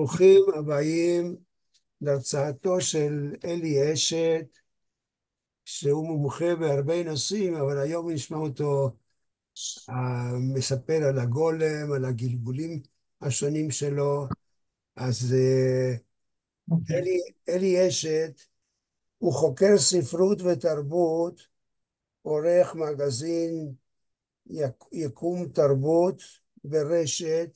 ברוכים הבאים להרצאתו של אלי אשת, שהוא מומחה בהרבה נושאים, אבל היום נשמע אותו מספר על הגולם, על הגלגולים השונים שלו. אז אוקיי. אלי אשת הוא חוקר ספרות ותרבות, עורך מגזין יקום תרבות ברשת,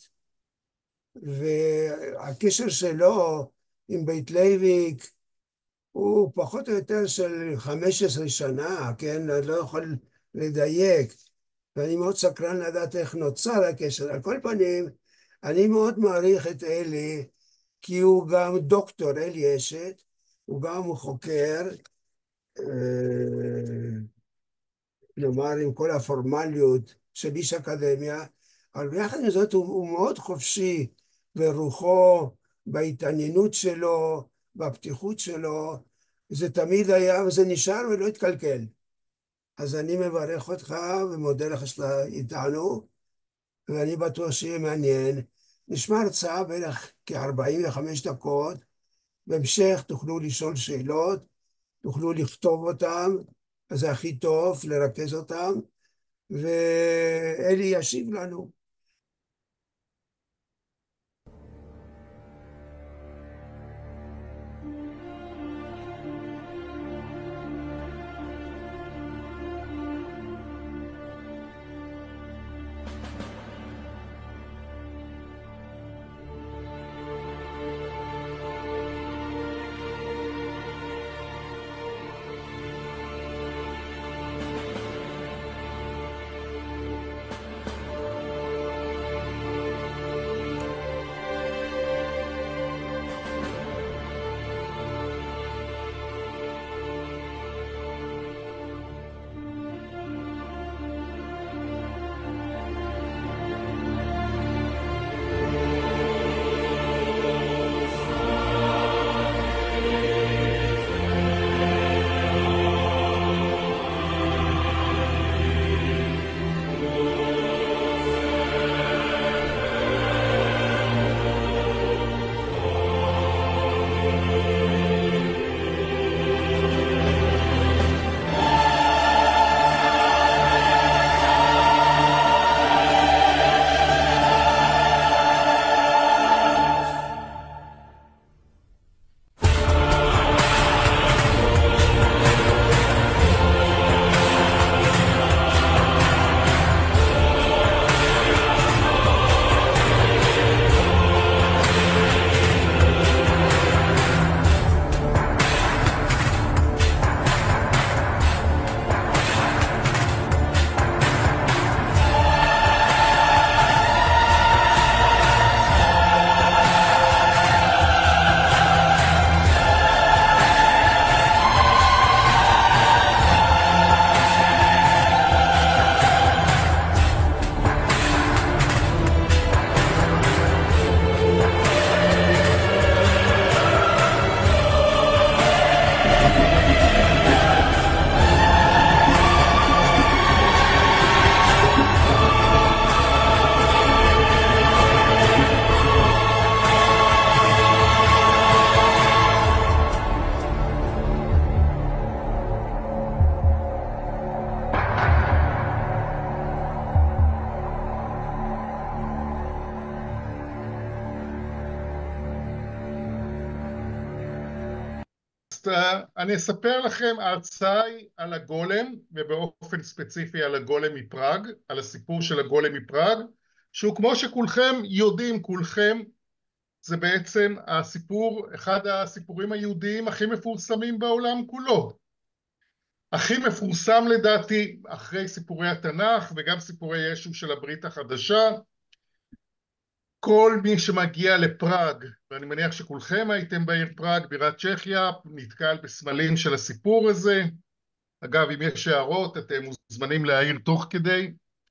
והקשר שלו עם בית לייביק הוא פחות או יותר של 15 שנה, כן? אני לא יכול לדייק, ואני מאוד סקרן לדעת איך נוצר הקשר. על כל פנים, אני מאוד מעריך את אלי, כי הוא גם דוקטור, אלי אשת, הוא גם חוקר, אה, כלומר עם כל הפורמליות של איש אקדמיה, אבל ביחד עם זאת הוא מאוד חופשי ברוחו, בהתעניינות שלו, בפתיחות שלו. זה תמיד היה וזה נשאר ולא התקלקל. אז אני מברך אותך ומודה לך שאתה איתנו, ואני בטוח שיהיה מעניין. נשמע הרצאה בערך כ-45 דקות. בהמשך תוכלו לשאול שאלות, תוכלו לכתוב אותם, אז זה הכי טוב לרכז אותם, ואלי ישיב לנו. אני אספר לכם, ההרצאה היא על הגולם, ובאופן ספציפי על הגולם מפראג, על הסיפור של הגולם מפראג, שהוא כמו שכולכם יודעים, כולכם, זה בעצם הסיפור, אחד הסיפורים היהודיים הכי מפורסמים בעולם כולו. הכי מפורסם לדעתי אחרי סיפורי התנ"ך וגם סיפורי ישו של הברית החדשה. כל מי שמגיע לפראג, ואני מניח שכולכם הייתם בעיר פראג, בירת צ'כיה, נתקל בסמלים של הסיפור הזה. אגב, אם יש הערות, אתם מוזמנים להעיר תוך כדי.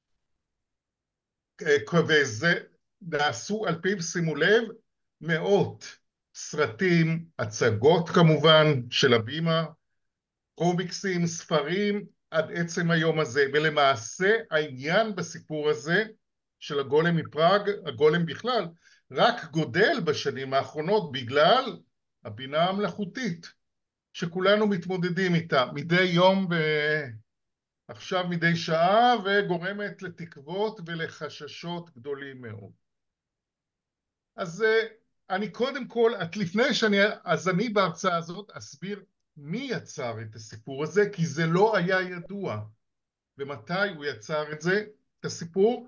וזה נעשו על פיו, שימו לב, מאות סרטים, הצגות כמובן של הבימה, קומיקסים, ספרים, עד עצם היום הזה. ולמעשה העניין בסיפור הזה של הגולם מפראג, הגולם בכלל, רק גודל בשנים האחרונות בגלל הבינה המלאכותית שכולנו מתמודדים איתה מדי יום ועכשיו מדי שעה, וגורמת לתקוות ולחששות גדולים מאוד. אז אני קודם כל, אז אני בהרצאה הזאת אסביר מי יצר את הסיפור הזה, כי זה לא היה ידוע, ומתי הוא יצר את הסיפור,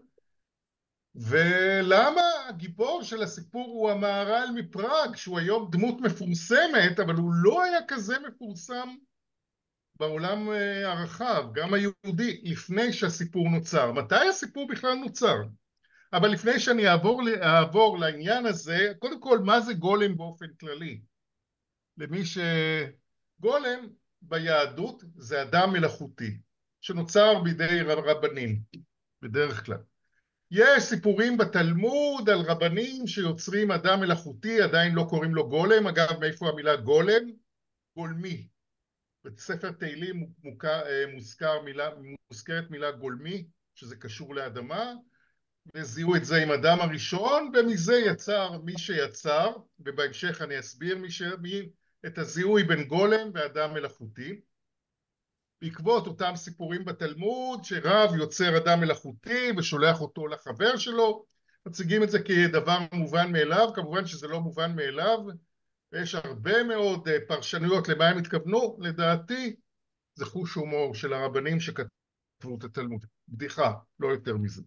ולמה הגיבור של הסיפור הוא המהר"ל מפראג, שהוא היום דמות מפורסמת, אבל הוא לא היה כזה מפורסם בעולם הרחב, גם היהודי, לפני שהסיפור נוצר. מתי הסיפור בכלל נוצר? אבל לפני שאני אעבור לעניין הזה, קודם כל, מה זה גולם באופן כללי? למי גולם ביהדות זה אדם מלאכותי, שנוצר בידי רבנים, בדרך כלל. יש סיפורים בתלמוד על רבנים שיוצרים אדם מלאכותי, עדיין לא קוראים לו גולם. אגב, מאיפה המילה גולם? גולמי. בספר תהילים מוזכרת מילה גולמי, שזה קשור לאדמה, וזיהו את זה עם אדם הראשון, ומזה יצר מי שיצר, ובהמשך אני אסביר את הזיהוי בין גולם ואדם מלאכותי. בעקבות אותם סיפורים בתלמוד שרב יוצר אדם מלאכותי ושולח אותו לחבר שלו, מציגים את זה כדבר מובן מאליו. כמובן שזה לא מובן מאליו, ויש הרבה מאוד פרשנויות למה הם התכוונו. לדעתי זה חוש הומור של הרבנים שכתבו את התלמוד, בדיחה, לא יותר מזה.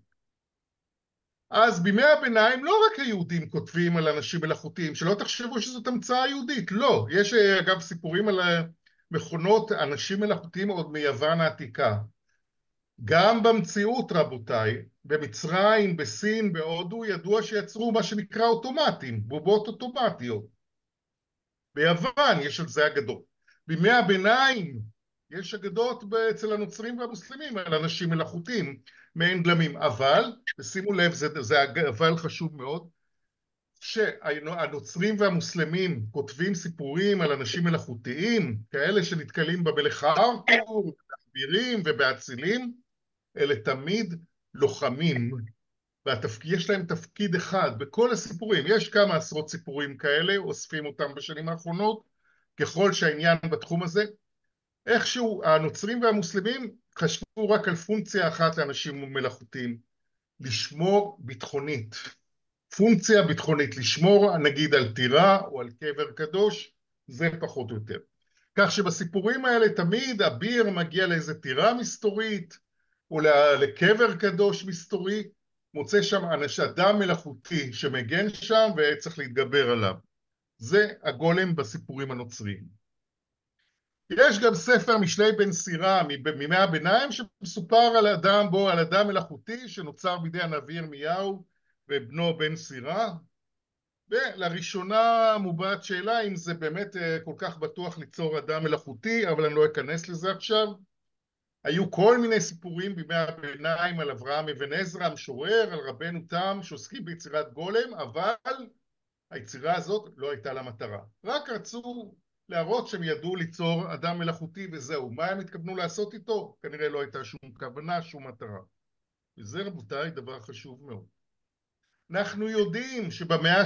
אז בימי הביניים לא רק היהודים כותבים על אנשים מלאכותיים, שלא תחשבו שזאת המצאה יהודית, לא. יש אגב סיפורים על מכונות אנשים מלאכותיים עוד מיוון העתיקה. גם במציאות, רבותיי, במצרים, בסין, בהודו, ידוע שיצרו מה שנקרא אוטומטים, בובות אוטומטיות. ביוון יש על זה אגדות. בימי הביניים יש אגדות אצל הנוצרים והמוסלמים על אנשים מלאכותיים, מעין גלמים. אבל, ושימו לב, זה אבל חשוב מאוד, שהנוצרים והמוסלמים כותבים סיפורים על אנשים מלאכותיים, כאלה שנתקלים במלך ארתור, באבירים ובאצילים, אלה תמיד לוחמים, ויש להם תפקיד אחד בכל הסיפורים. יש כמה עשרות סיפורים כאלה, אוספים אותם בשנים האחרונות, ככל שהעניין בתחום הזה. איכשהו הנוצרים והמוסלמים חשבו רק על פונקציה אחת לאנשים מלאכותיים, לשמור ביטחונית. פונקציה ביטחונית, לשמור נגיד על טירה או על קבר קדוש, זה פחות או יותר. כך שבסיפורים האלה תמיד אביר מגיע לאיזה טירה מסתורית, או לקבר קדוש מסתורי, מוצא שם אדם מלאכותי שמגן שם וצריך להתגבר עליו. זה הגולם בסיפורים הנוצריים. יש גם ספר משלי בן סירה מימי הביניים שמסופר על אדם מלאכותי שנוצר בידי הנביא ירמיהו ובנו בן סירה, ולראשונה מובעת שאלה אם זה באמת כל כך בטוח ליצור אדם מלאכותי, אבל אני לא אכנס לזה עכשיו. היו כל מיני סיפורים בימי הביניים על אברהם אבן עזרא המשורר, על רבנו תם שעוסקים ביצירת גולם, אבל היצירה הזאת לא הייתה לה מטרה. רק רצו להראות שהם ידעו ליצור אדם מלאכותי וזהו. מה הם התכוונו לעשות איתו? כנראה לא הייתה שום כוונה, שום מטרה. וזה רבותיי דבר חשוב מאוד. אנחנו יודעים שבמאה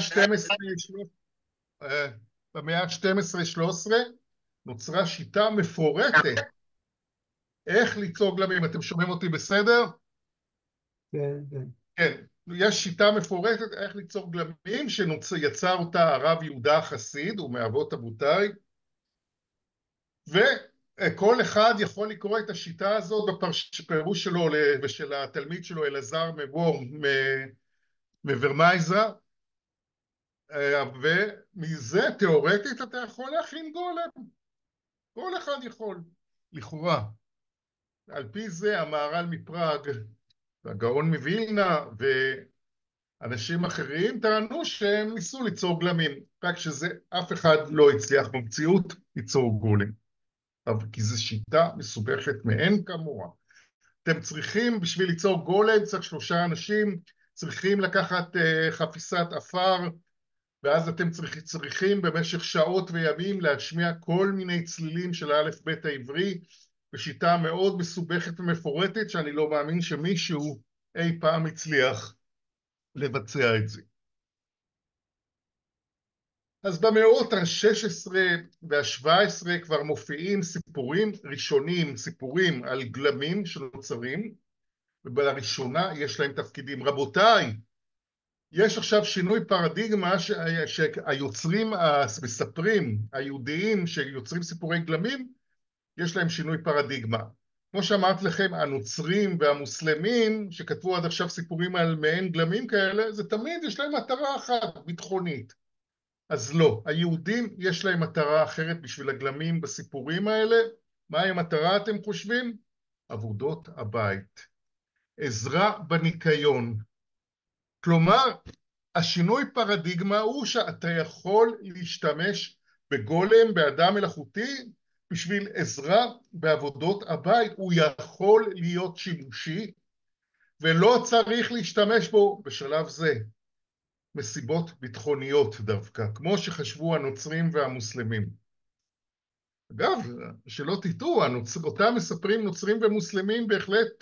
ה-12-13 נוצרה שיטה מפורטת איך ליצור גלמים. אתם שומעים אותי בסדר? כן, כן. כן, יש שיטה מפורטת איך ליצור גלמים שיצר אותה הרב יהודה החסיד, הוא מאבות אבותיי, וכל אחד יכול לקרוא את השיטה הזאת בפירוש שלו ושל התלמיד שלו אלעזר מבור מוורמייזר, ומזה תיאורטית אתה יכול להכין גולם. כל אחד יכול, לכאורה. על פי זה המהר"ל מפראג והגאון מווילנה ואנשים אחרים טענו שהם ניסו ליצור גלמים, רק שזה אף אחד לא הצליח במציאות ליצור גולם. אבל כי זו שיטה מסובכת מאין כמוה. אתם צריכים, בשביל ליצור גולם צריך 3 אנשים, צריכים לקחת חפיסת עפר, ואז אתם צריכים במשך שעות וימים להשמיע כל מיני צלילים של האלף בית העברי, בשיטה מאוד מסובכת ומפורטת, שאני לא מאמין שמישהו אי פעם הצליח לבצע את זה. אז במאות ה-16 וה-17 כבר מופיעים סיפורים ראשונים, סיפורים על גלמים שנוצרים, ובלראשונה יש להם תפקידים. רבותיי, יש עכשיו שינוי פרדיגמה שהיוצרים המספרים היהודיים שיוצרים סיפורי גלמים, יש להם שינוי פרדיגמה. כמו שאמרתי לכם, הנוצרים והמוסלמים שכתבו עד עכשיו סיפורים על מעין גלמים כאלה, זה תמיד יש להם מטרה אחת, ביטחונית. אז לא, היהודים יש להם מטרה אחרת בשביל הגלמים בסיפורים האלה. מהי המטרה אתם חושבים? עבודות הבית. עזרה בניקיון. כלומר, השינוי פרדיגמה הוא שאתה יכול להשתמש בגולם, באדם מלאכותי, בשביל עזרה בעבודות הבית. הוא יכול להיות שימושי, ולא צריך להשתמש בו בשלב זה. מסיבות ביטחוניות דווקא, כמו שחשבו הנוצרים והמוסלמים. אגב, שלא תטעו, אותם מספרים נוצרים ומוסלמים בהחלט,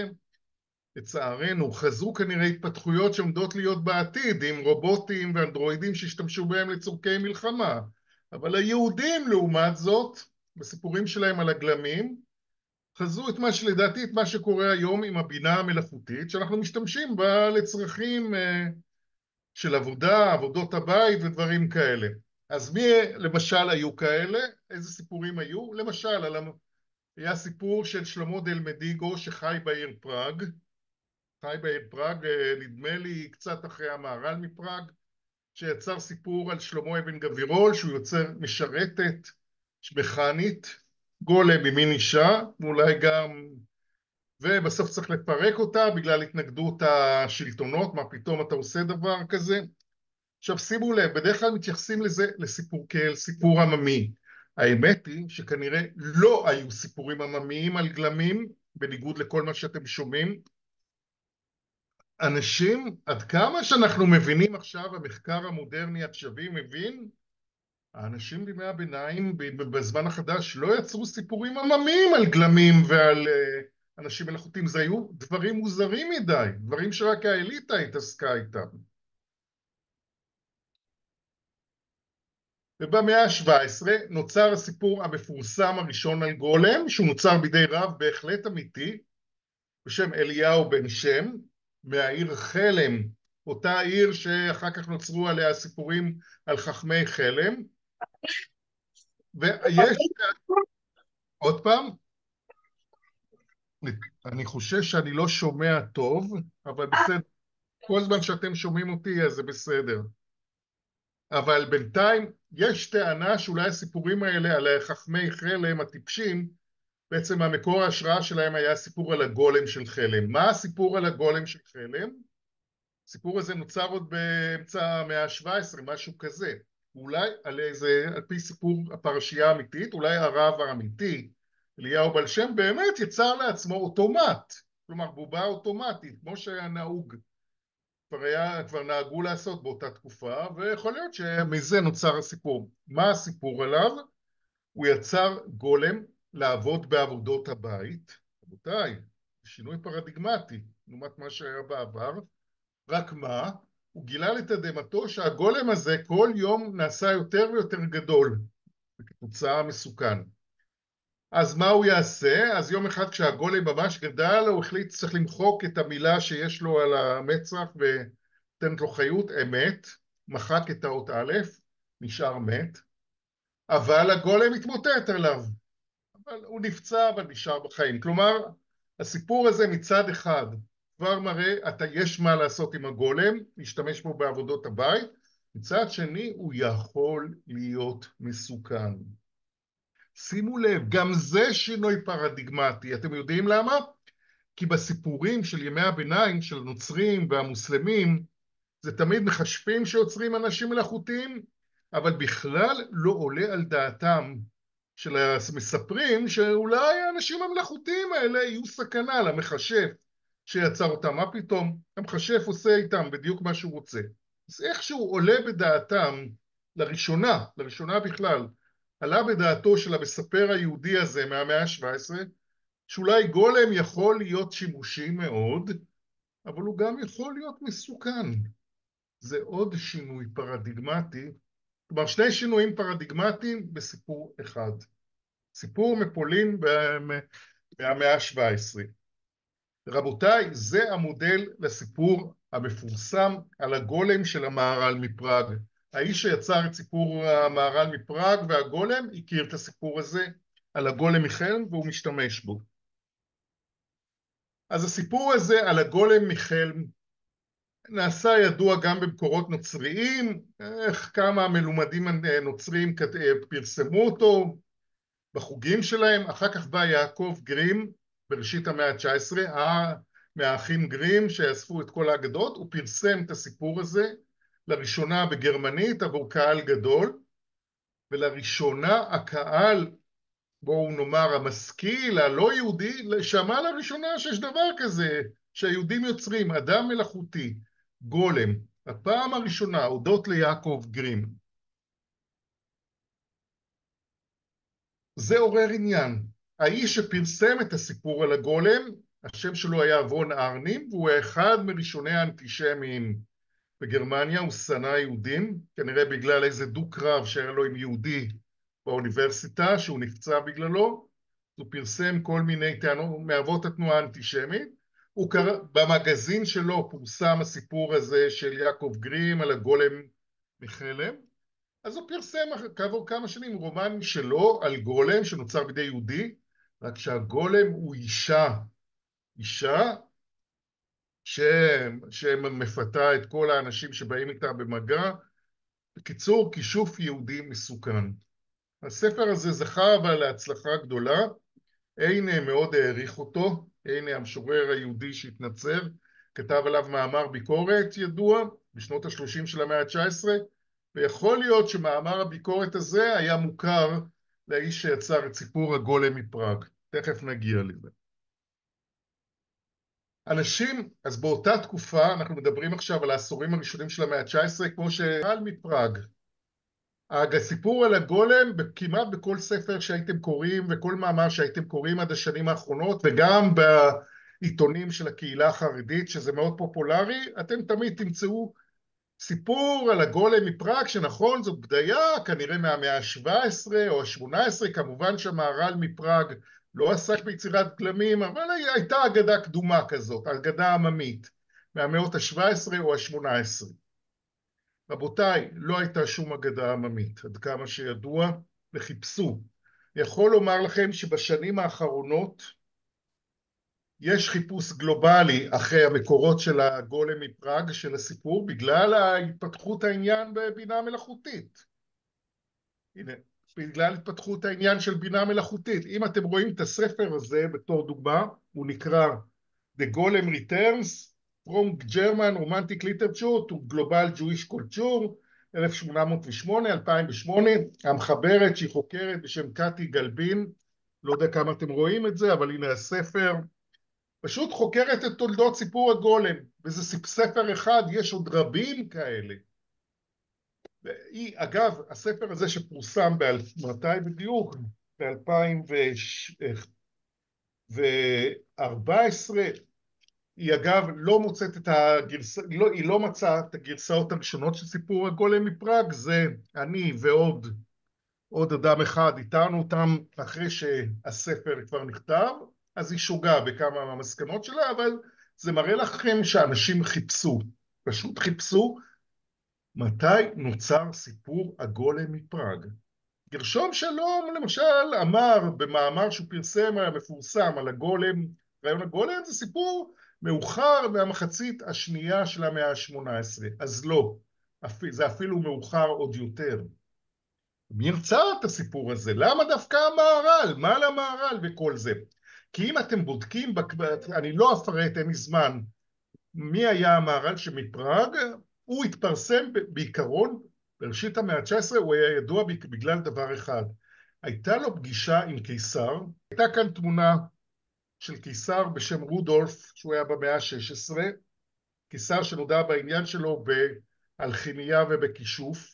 לצערנו, חזרו כנראה התפתחויות שעומדות להיות בעתיד, עם רובוטים ואנדרואידים שהשתמשו בהם לצורכי מלחמה. אבל היהודים, לעומת זאת, בסיפורים שלהם על הגלמים, חזו את מה שלדעתי, את מה שקורה היום עם הבינה המלאכותית, שאנחנו משתמשים בה לצרכים של עבודה, עבודות הבית ודברים כאלה. אז מי למשל היו כאלה? איזה סיפורים היו? למשל, היה סיפור של שלמה דל מדיגו שחי בעיר פראג, חי בעיר פראג, נדמה לי קצת אחרי המהר"ל מפראג, שיצר סיפור על שלמה אבן גבירול, שהוא יוצר משרתת מכנית, גולם ממין אישה, ואולי גם, ובסוף צריך לפרק אותה בגלל התנגדות השלטונות, מה פתאום אתה עושה דבר כזה? עכשיו שימו לב, בדרך כלל מתייחסים לזה לסיפור כאל סיפור עממי. האמת היא שכנראה לא היו סיפורים עממיים על גלמים, בניגוד לכל מה שאתם שומעים. אנשים, עד כמה שאנחנו מבינים עכשיו, המחקר המודרני העכשווי מבין, האנשים בימי הביניים בזמן החדש לא יצרו סיפורים עממיים על גלמים ועל אנשים מלאכותיים. זה היו דברים מוזרים מדי, דברים שרק האליטה התעסקה איתם. ובמאה ה-17 נוצר הסיפור המפורסם הראשון על גולם, שהוא נוצר בידי רב בהחלט אמיתי, בשם אליהו בן שם, מהעיר חלם, אותה עיר שאחר כך נוצרו עליה סיפורים על חכמי חלם. ויש, עוד פעם, אני חושש שאני לא שומע טוב, אבל בסדר, כל זמן שאתם שומעים אותי אז זה בסדר. אבל בינתיים יש טענה שאולי הסיפורים האלה על חכמי חלם הטיפשים, בעצם המקור ההשראה שלהם היה סיפור על הגולם של חלם. מה הסיפור על הגולם של חלם? הסיפור הזה נוצר עוד באמצע המאה ה-17, משהו כזה. אולי על פי סיפור הפרשייה האמיתית, אולי הרב האמיתי, אליהו בעל שם, באמת יצר לעצמו אוטומט, כלומר בובה אוטומטית, כמו שהיה נהוג. כבר נהגו לעשות באותה תקופה, ויכול להיות שמזה נוצר הסיפור. מה הסיפור עליו? הוא יצר גולם לעבוד בעבודות הבית. רבותיי, שינוי פרדיגמטי, לעומת מה שהיה בעבר. רק מה? הוא גילה לתדהמתו שהגולם הזה כל יום נעשה יותר ויותר גדול, וכתוצאה מסוכן. אז מה הוא יעשה? אז יום אחד כשהגולם ממש גדל, הוא החליט שצריך למחוק את המילה שיש לו על המצח ותנת לו חיות, אמת, מחק את האות א', נשאר מת, אבל הגולם התמוטט עליו. אבל הוא נפצע אבל נשאר בחיים. כלומר, הסיפור הזה מצד אחד כבר מראה, יש מה לעשות עם הגולם, להשתמש בו בעבודות הבית, מצד שני הוא יכול להיות מסוכן. שימו לב, גם זה שינוי פרדיגמטי. אתם יודעים למה? כי בסיפורים של ימי הביניים של הנוצרים והמוסלמים, זה תמיד מחשבים שיוצרים אנשים מלאכותיים, אבל בכלל לא עולה על דעתם של המספרים שאולי האנשים המלאכותיים האלה יהיו סכנה למחשב שיצר אותם. מה פתאום? המחשב עושה איתם בדיוק מה שהוא רוצה. אז איכשהו עולה בדעתם, לראשונה בכלל, עלה בדעתו של המספר היהודי הזה מהמאה ה-17, שאולי גולם יכול להיות שימושי מאוד, אבל הוא גם יכול להיות מסוכן. זה עוד שינוי פרדיגמטי כלומר, שני שינויים פרדיגמטיים בסיפור אחד. סיפור מפולין מהמאה ה-17. רבותיי, זה המודל לסיפור המפורסם על הגולם של המהר"ל מפראג. האיש שיצר את סיפור המהר"ל מפראג והגולם הכיר את הסיפור הזה על הגולם מחלם והוא משתמש בו. אז הסיפור הזה על הגולם מחלם נעשה ידוע גם במקורות נוצריים, כמה מלומדים נוצריים פרסמו אותו בחוגים שלהם. אחר כך בא יעקב גרים בראשית המאה ה-19, מהאחים גרים שאספו את כל האגדות, הוא פרסם את הסיפור הזה לראשונה בגרמנית עבור קהל גדול, ולראשונה הקהל, בואו נאמר המשכיל, הלא יהודי, שמע לראשונה שיש דבר כזה, שהיהודים יוצרים אדם מלאכותי, גולם, הפעם הראשונה, הודות ליעקב גרים. זה עורר עניין. האיש שפרסם את הסיפור על הגולם, השם שלו היה וון ארנים, והוא אחד מראשוני האנטישמיים בגרמניה, הוא שנא יהודים, כנראה בגלל איזה דו-קרב שהיה לו עם יהודי באוניברסיטה, שהוא נפצע בגללו. הוא פרסם כל מיני טענות מאבות התנועה האנטישמית. במגזין שלו פורסם הסיפור הזה של יעקב גרים על הגולם מחלם, אז הוא פרסם כעבור כמה שנים רומן שלו על גולם שנוצר בידי יהודי, רק שהגולם הוא אישה שמפתה את כל האנשים שבאים איתה במגע. בקיצור, כישוף יהודי מסוכן. הספר הזה זכה אבל להצלחה גדולה, הנה מאוד העריך אותו, הנה המשורר היהודי שהתנצר, כתב עליו מאמר ביקורת ידוע בשנות ה-30 של המאה ה-19, ויכול להיות שמאמר הביקורת הזה היה מוכר לאיש שיצר את סיפור הגולם מפראג. תכף נגיע לזה. אנשים, אז באותה תקופה, אנחנו מדברים עכשיו על העשורים הראשונים של המאה ה-19, כמו שהמהר"ל מפראג. הסיפור על הגולם כמעט בכל ספר שהייתם קוראים וכל מאמר שהייתם קוראים עד השנים האחרונות, וגם בעיתונים של הקהילה החרדית, שזה מאוד פופולרי, אתם תמיד תמצאו סיפור על הגולם מפראג, שנכון, זאת בדיה, כנראה מהמאה ה-17 או ה-18, כמובן שהמהר"ל מפראג לא עסק ביצירת גלמים, אבל הייתה אגדה קדומה כזאת, אגדה עממית, מהמאות ה-17 או ה-18. רבותיי, לא הייתה שום אגדה עממית, עד כמה שידוע, וחיפשו. אני יכול לומר לכם שבשנים האחרונות יש חיפוש גלובלי אחרי המקורות של הגולם מפראג של הסיפור, בגלל התפתחות העניין בבינה מלאכותית. הנה, בגלל התפתחות העניין של בינה מלאכותית. אם אתם רואים את הספר הזה בתור דוגמה, הוא נקרא The Golem Returns from German Romantic Literature to Global Jewish Culture, 1808-2008, המחברת שהיא חוקרת בשם קטי גלבין, לא יודע כמה אתם רואים את זה, אבל הנה הספר, פשוט חוקרת את תולדות סיפור הגולם, וזה ספר אחד, יש עוד רבים כאלה. אגב, הספר הזה שפורסם מתי בדיוק? ב-2014, היא אגב לא מוצאת את היא לא מצאה את הגרסאות הראשונות של סיפור הגולם מפראג, זה אני ועוד אדם אחד, איתרנו אותם אחרי שהספר כבר נכתב, אז היא שוגה בכמה מהמסקנות שלה, אבל זה מראה לכם שאנשים חיפשו, פשוט חיפשו, מתי נוצר סיפור הגולם מפראג. גרשום שלום למשל אמר במאמר שהוא פרסם המפורסם על הגולם, רעיון הגולם זה סיפור מאוחר מהמחצית השנייה של המאה ה-18, אז לא, זה אפילו מאוחר עוד יותר. מי ירצה את הסיפור הזה? למה דווקא המהר"ל? מה למהר"ל וכל זה? כי אם אתם בודקים, אני לא אפרט, אין לי זמן, מי היה המהר"ל שמפראג, הוא התפרסם בעיקרון, בראשית המאה ה-19 הוא היה ידוע בגלל דבר אחד. הייתה לו פגישה עם קיסר, הייתה כאן תמונה של קיסר בשם רודולף, שהוא היה במאה ה-16, קיסר שנודע בעניין שלו באלכימיה ובכישוף,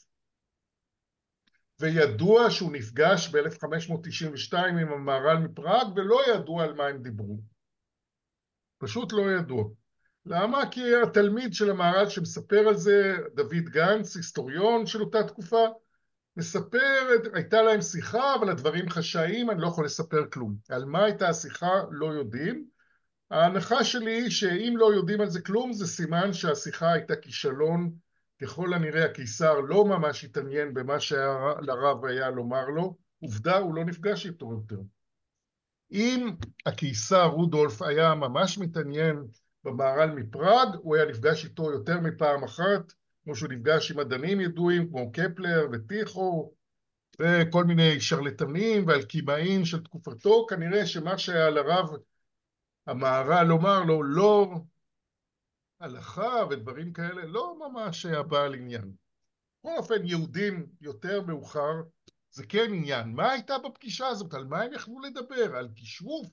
וידוע שהוא נפגש ב-1592 עם המהר"ל מפראג, ולא ידוע על מה הם דיברו. פשוט לא ידוע. למה? כי התלמיד של המהר"ל שמספר על זה, דוד גנץ, היסטוריון של אותה תקופה, הייתה להם שיחה, אבל הדברים חשאיים, אני לא יכול לספר כלום. על מה הייתה השיחה לא יודעים. ההנחה שלי היא שאם לא יודעים על זה כלום, זה סימן שהשיחה הייתה כישלון. ככל הנראה הקיסר לא ממש התעניין במה שלרב היה לומר לו. עובדה, הוא לא נפגש איתו יותר. אם הקיסר רודולף היה ממש מתעניין במהר"ל מפראג, הוא היה נפגש איתו יותר מפעם אחת, כמו שהוא נפגש עם מדענים ידועים כמו קפלר וטיחו וכל מיני שרלטנים ואלכימאים של תקופתו. כנראה שמה שהיה לרב המהר"ל לומר לו, לא הלכה ודברים כאלה, לא ממש היה בעל עניין. בכל אופן, יהודים יותר מאוחר זה כן עניין. מה הייתה בפגישה הזאת? על מה הם יכלו לדבר? על כישרוף?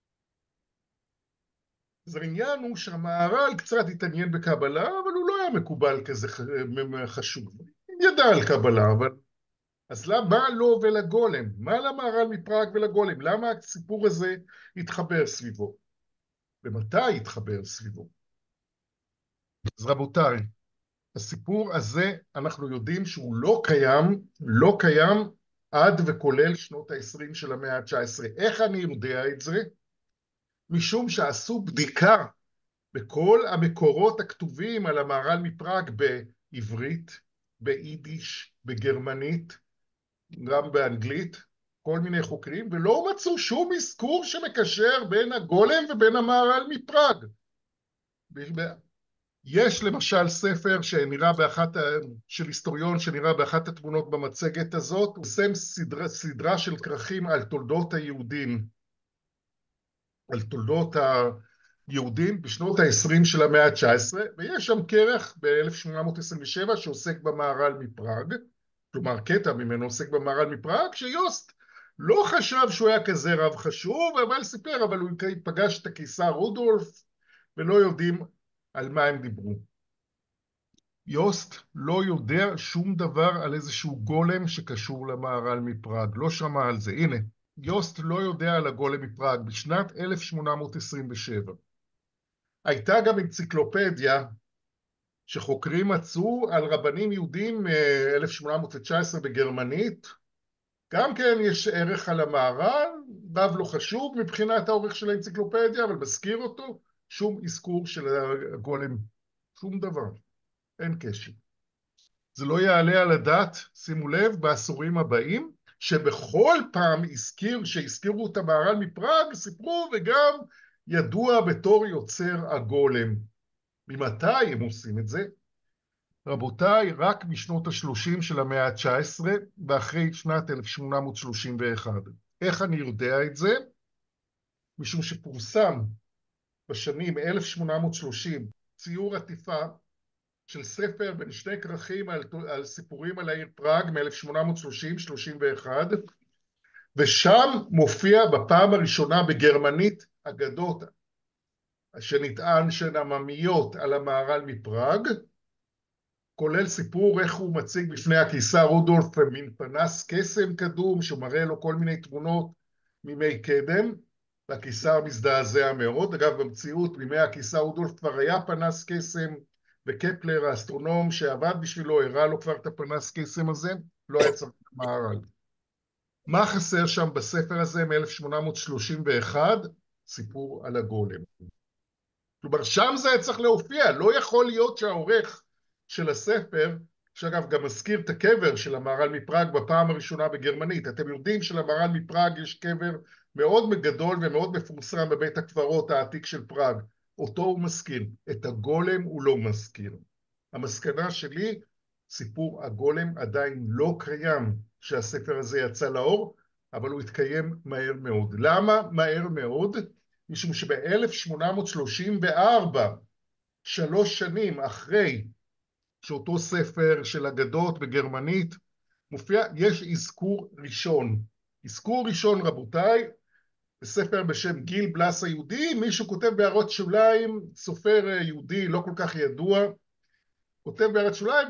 אז העניין הוא שהמהר"ל קצת התעניין בקבלה, אבל הוא לא היה מקובל כזה חשוב. ידע על קבלה, אבל... אז למה לו ולגולם? מה למהר"ל מפראג ולגולם? למה הסיפור הזה התחבר סביבו? ומתי התחבר סביבו? אז רבותיי, הסיפור הזה אנחנו יודעים שהוא לא קיים עד וכולל שנות ה-20 של המאה ה-19. איך אני יודע את זה? משום שעשו בדיקה בכל המקורות הכתובים על המהר"ל מפראג בעברית, ביידיש, בגרמנית, גם באנגלית, כל מיני חוקרים, ולא מצאו שום אזכור שמקשר בין הגולם ובין המהר"ל מפראג. יש למשל ספר של היסטוריון שנראה באחת התמונות במצגת הזאת, הוא שם סדרה של כרכים על תולדות היהודים, על תולדות היהודים בשנות ה-20 של המאה ה-19, ויש שם כרך ב-1827 שעוסק במהר"ל מפראג, כלומר קטע ממנו עוסק במהר"ל מפראג, שיוסט לא חשב שהוא היה כזה רב חשוב, אבל סיפר, אבל הוא פגש את הקיסר רודולף, ולא יודעים על מה הם דיברו. יוסט לא יודע שום דבר על איזשהו גולם שקשור למהר"ל מפראג, לא שמע על זה. הנה, יוסט לא יודע על הגולם מפראג בשנת 1827. הייתה גם אנציקלופדיה שחוקרים מצאו על רבנים יהודים מ-1819 בגרמנית. גם כן יש ערך על המהר"ל, רב לא חשוב מבחינת האורך של האנציקלופדיה, אבל מזכיר אותו, שום אזכור של הגולם, שום דבר, אין קשר. זה לא יעלה על הדעת, שימו לב, בעשורים הבאים, שבכל פעם שהזכירו את המהר"ל מפראג, סיפרו וגם ידוע בתור יוצר הגולם. ממתי הם עושים את זה? רבותיי, רק משנות ה-30 של המאה ה-19 ואחרי שנת 1831. איך אני יודע את זה? משום שפורסם בשנים 1830 ציור עטיפה של ספר בין שני כרכים על סיפורים על העיר פראג מ-1830-31, ושם מופיע בפעם הראשונה בגרמנית אגדות שנטען שהן עממיות על המהר"ל מפראג, כולל סיפור איך הוא מציג בפני הקיסר רודולף מין פנס קסם קדום שמראה לו כל מיני תמונות מימי קדם, והקיסר מזדעזע מאוד. אגב, במציאות מימי הקיסר רודולף כבר היה פנס קסם, וקפלר האסטרונום שעבד בשבילו הראה לו כבר את הפנס קסם הזה, לא היה צריך מהר"ל. מה חסר שם בספר הזה מ-1831? סיפור על הגולם. כלומר, שם זה היה צריך להופיע. לא יכול להיות שהעורך של הספר, שאגב גם מזכיר את הקבר של המהר"ל מפראג בפעם הראשונה בגרמנית. אתם יודעים שלמהר"ל מפראג יש קבר מאוד גדול ומאוד מפורסם בבית הקברות העתיק של פראג. אותו הוא מזכיר. את הגולם הוא לא מזכיר. המסקנה שלי, סיפור הגולם עדיין לא קיים שהספר הזה יצא לאור, אבל הוא התקיים מהר מאוד. למה מהר מאוד? משום שב-1834, 3 שנים אחרי שאותו ספר של אגדות בגרמנית מופיע, יש אזכור ראשון. אזכור ראשון, רבותיי, בספר בשם גיל בלס היהודי, מישהו כותב בהערות שוליים, סופר יהודי לא כל כך ידוע, כותב בהערות שוליים,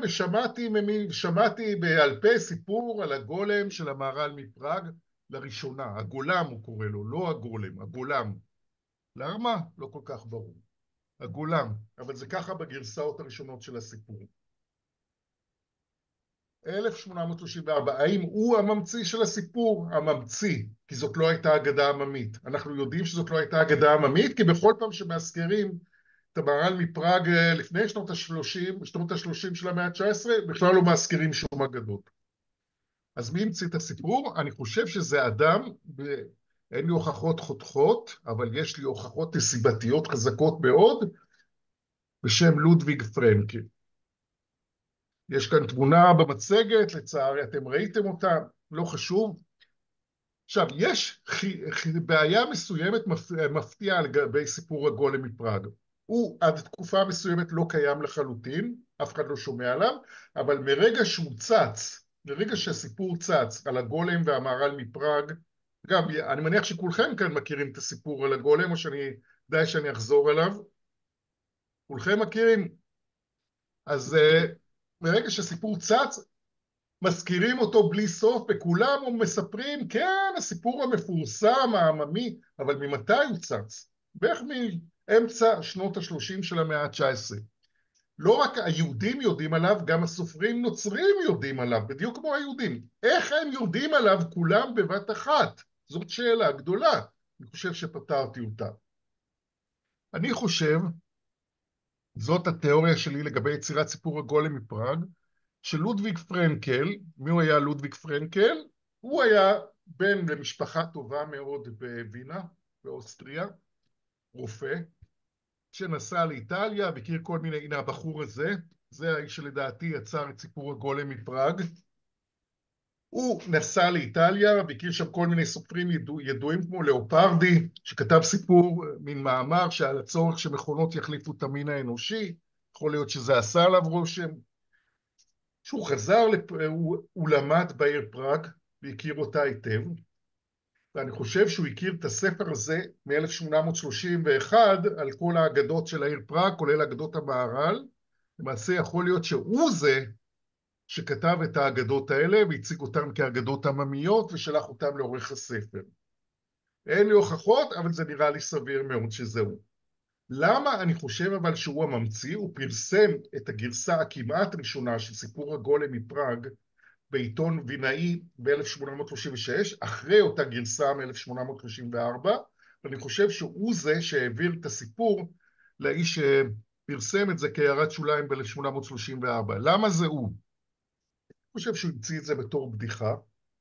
ושמעתי בעל פה סיפור על הגולם של המהר"ל מפראג לראשונה. הגולם הוא קורא לו, לא הגולם, הגולם. למה? לא כל כך ברור. הגולם, אבל זה ככה בגרסאות הראשונות של הסיפור. 1834. האם הוא הממציא של הסיפור? הממציא, כי זאת לא הייתה אגדה עממית. אנחנו יודעים שזאת לא הייתה אגדה עממית, כי בכל פעם שמזכירים את המהר"ל מפראג לפני שנות ה-30, שנות ה-30 של המאה ה-19, בכלל לא מזכירים שום אגדות. אז מי המציא את הסיפור? אני חושב שזה אדם, אין לי הוכחות חותכות, אבל יש לי הוכחות נסיבתיות חזקות מאוד, בשם לודוויג פרנקל. יש כאן תמונה במצגת, לצערי אתם ראיתם אותה, לא חשוב. עכשיו, יש בעיה מסוימת מפתיעה לגבי סיפור הגולם מפראג. הוא עד תקופה מסוימת לא קיים לחלוטין, אף אחד לא שומע עליו, אבל מרגע שהוא צץ, מרגע שהסיפור צץ על הגולם והמהר"ל מפראג, גם אני מניח שכולכם כאן מכירים את הסיפור על הגולם, או די שאני אחזור עליו. כולכם מכירים? אז מרגע שהסיפור צץ, מזכירים אותו בלי סוף, וכולם מספרים, כן, הסיפור המפורסם, העממי, אבל ממתי הוא צץ? בערך מאמצע שנות ה-30 של המאה ה-19. לא רק היהודים יודעים עליו, גם הסופרים נוצרים יודעים עליו, בדיוק כמו היהודים. איך הם יודעים עליו כולם בבת אחת? זאת שאלה גדולה. אני חושב שפתרתי אותה. אני חושב, זאת התיאוריה שלי לגבי יצירת סיפור הגולם מפראג, שלודוויג פרנקל, מי הוא היה לודוויג פרנקל? הוא היה בן למשפחה טובה מאוד בווינה, באוסטריה, רופא, שנסע לאיטליה, והכיר כל מיני, הנה הבחור הזה, זה האיש שלדעתי יצר את סיפור הגולם מפראג. הוא נסע לאיטליה, והכיר שם כל מיני סופרים ידועים כמו לאופרדי, שכתב סיפור, מין מאמר, שעל הצורך שמכונות יחליפו את המין האנושי, יכול להיות שזה עשה עליו רושם. כשהוא חזר, הוא למד בעיר פראג, והכיר אותה היטב, ואני חושב שהוא הכיר את הספר הזה מ-1831 על כל האגדות של העיר פראג, כולל אגדות המהר"ל. למעשה יכול להיות שהוא זה שכתב את האגדות האלה, והציג אותן כאגדות עממיות, ושלח אותן לעורך הספר. אין לי הוכחות, אבל זה נראה לי סביר מאוד שזהו. למה אני חושב אבל שהוא הממציא? הוא פרסם את הגרסה הכמעט ראשונה של סיפור הגולם מפראג בעיתון וינאי ב-1836, אחרי אותה גרסה מ-1834, ואני חושב שהוא זה שהעביר את הסיפור לאיש שפרסם את זה כהערת שוליים ב-1834. למה זה הוא? אני חושב שהוא המציא את זה בתור בדיחה.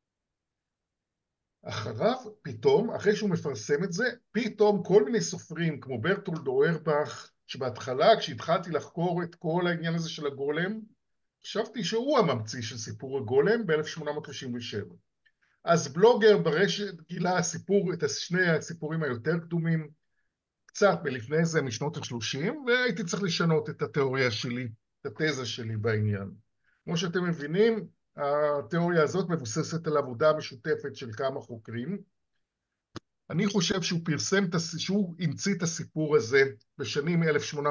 אחריו, פתאום, אחרי שהוא מפרסם את זה, פתאום כל מיני סופרים, כמו ברטולד אוירבך, שבהתחלה, כשהתחלתי לחקור את כל העניין הזה של הגולם, חשבתי שהוא הממציא של סיפור הגולם ב-1837. אז בלוגר ברשת גילה הסיפור, את שני הסיפורים היותר קדומים, קצת מלפני זה, משנות ה-30, והייתי צריך לשנות את התיאוריה שלי, את התזה שלי בעניין. כמו שאתם מבינים, התיאוריה הזאת מבוססת על עבודה משותפת של כמה חוקרים. אני חושב שהוא המציא את הסיפור הזה בשנים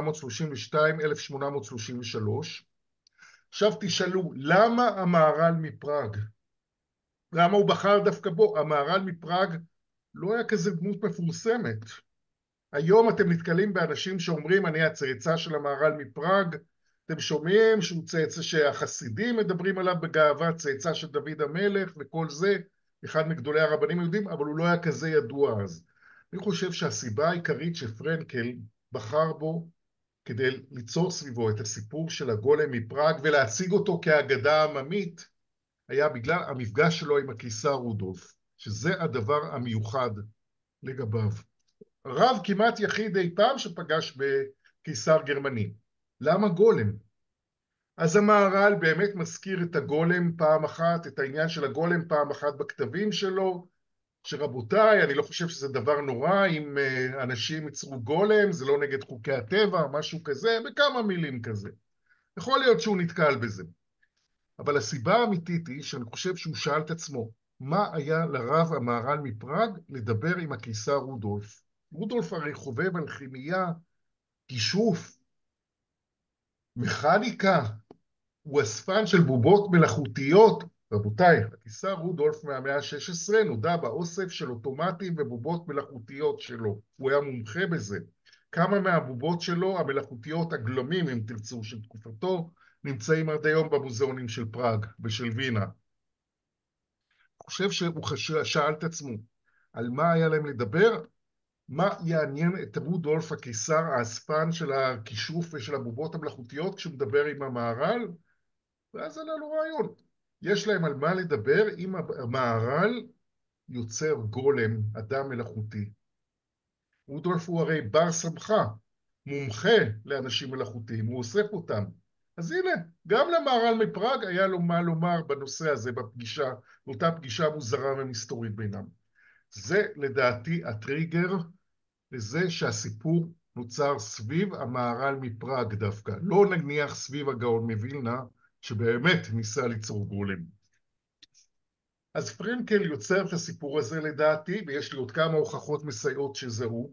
1832-1833. עכשיו תשאלו, למה המהר"ל מפראג? למה הוא בחר דווקא בו? המהר"ל מפראג לא היה כזה דמות מפורסמת. היום אתם נתקלים באנשים שאומרים, אני הצאצא של המהר"ל מפראג, אתם שומעים שהוא צאצא שהחסידים מדברים עליו בגאווה, צאצא של דוד המלך וכל זה, אחד מגדולי הרבנים היהודים, אבל הוא לא היה כזה ידוע אז. אני חושב שהסיבה העיקרית שפרנקל בחר בו, כדי ליצור סביבו את הסיפור של הגולם מפראג ולהציג אותו כאגדה עממית, היה בגלל המפגש שלו עם הקיסר רודולף, שזה הדבר המיוחד לגביו. רב כמעט יחיד אי פעם שפגש בקיסר גרמני. למה גולם? אז המהר"ל באמת מזכיר את הגולם פעם אחת, את העניין של הגולם פעם אחת בכתבים שלו, שרבותיי, אני לא חושב שזה דבר נורא אם אנשים ייצרו גולם, זה לא נגד חוקי הטבע, משהו כזה, בכמה מילים כזה. יכול להיות שהוא נתקל בזה. אבל הסיבה האמיתית היא שאני חושב שהוא שאל את עצמו, מה היה לרב המהר"ל מפראג לדבר עם הקיסר רודולף? רודולף הרי חובב אלכימיה, כישוף, מכניקה, הוא אספן של בובות מלאכותיות. רבותיי, הקיסר רודולף מהמאה ה-16 נודע באוסף של אוטומטים ובובות מלאכותיות שלו. הוא היה מומחה בזה. כמה מהבובות שלו, המלאכותיות, הגלמים, אם תרצו, של תקופתו, נמצאים עד היום במוזיאונים של פראג ושל וינה. אני חושב שהוא שאל את עצמו, על מה היה להם לדבר? מה יעניין את רודולף הקיסר, האספן של הכישוף ושל הבובות המלאכותיות, כשהוא מדבר עם המהר"ל? ואז עלה לו רעיון. יש להם על מה לדבר אם המהר"ל יוצר גולם, אדם מלאכותי. רודולף הוא הרי בר סמכה, מומחה לאנשים מלאכותיים, הוא אוסף אותם. אז הנה, גם למהר"ל מפראג היה לו מה לומר בנושא הזה בפגישה, באותה פגישה מוזרה ומסתורית בינם. זה לדעתי הטריגר לזה שהסיפור נוצר סביב המהר"ל מפראג דווקא, לא נניח סביב הגאון מווילנה, שבאמת ניסה ליצור גולם. אז פרנקל יוצר את הסיפור הזה לדעתי, ויש לי עוד כמה הוכחות מסייעות שזה הוא,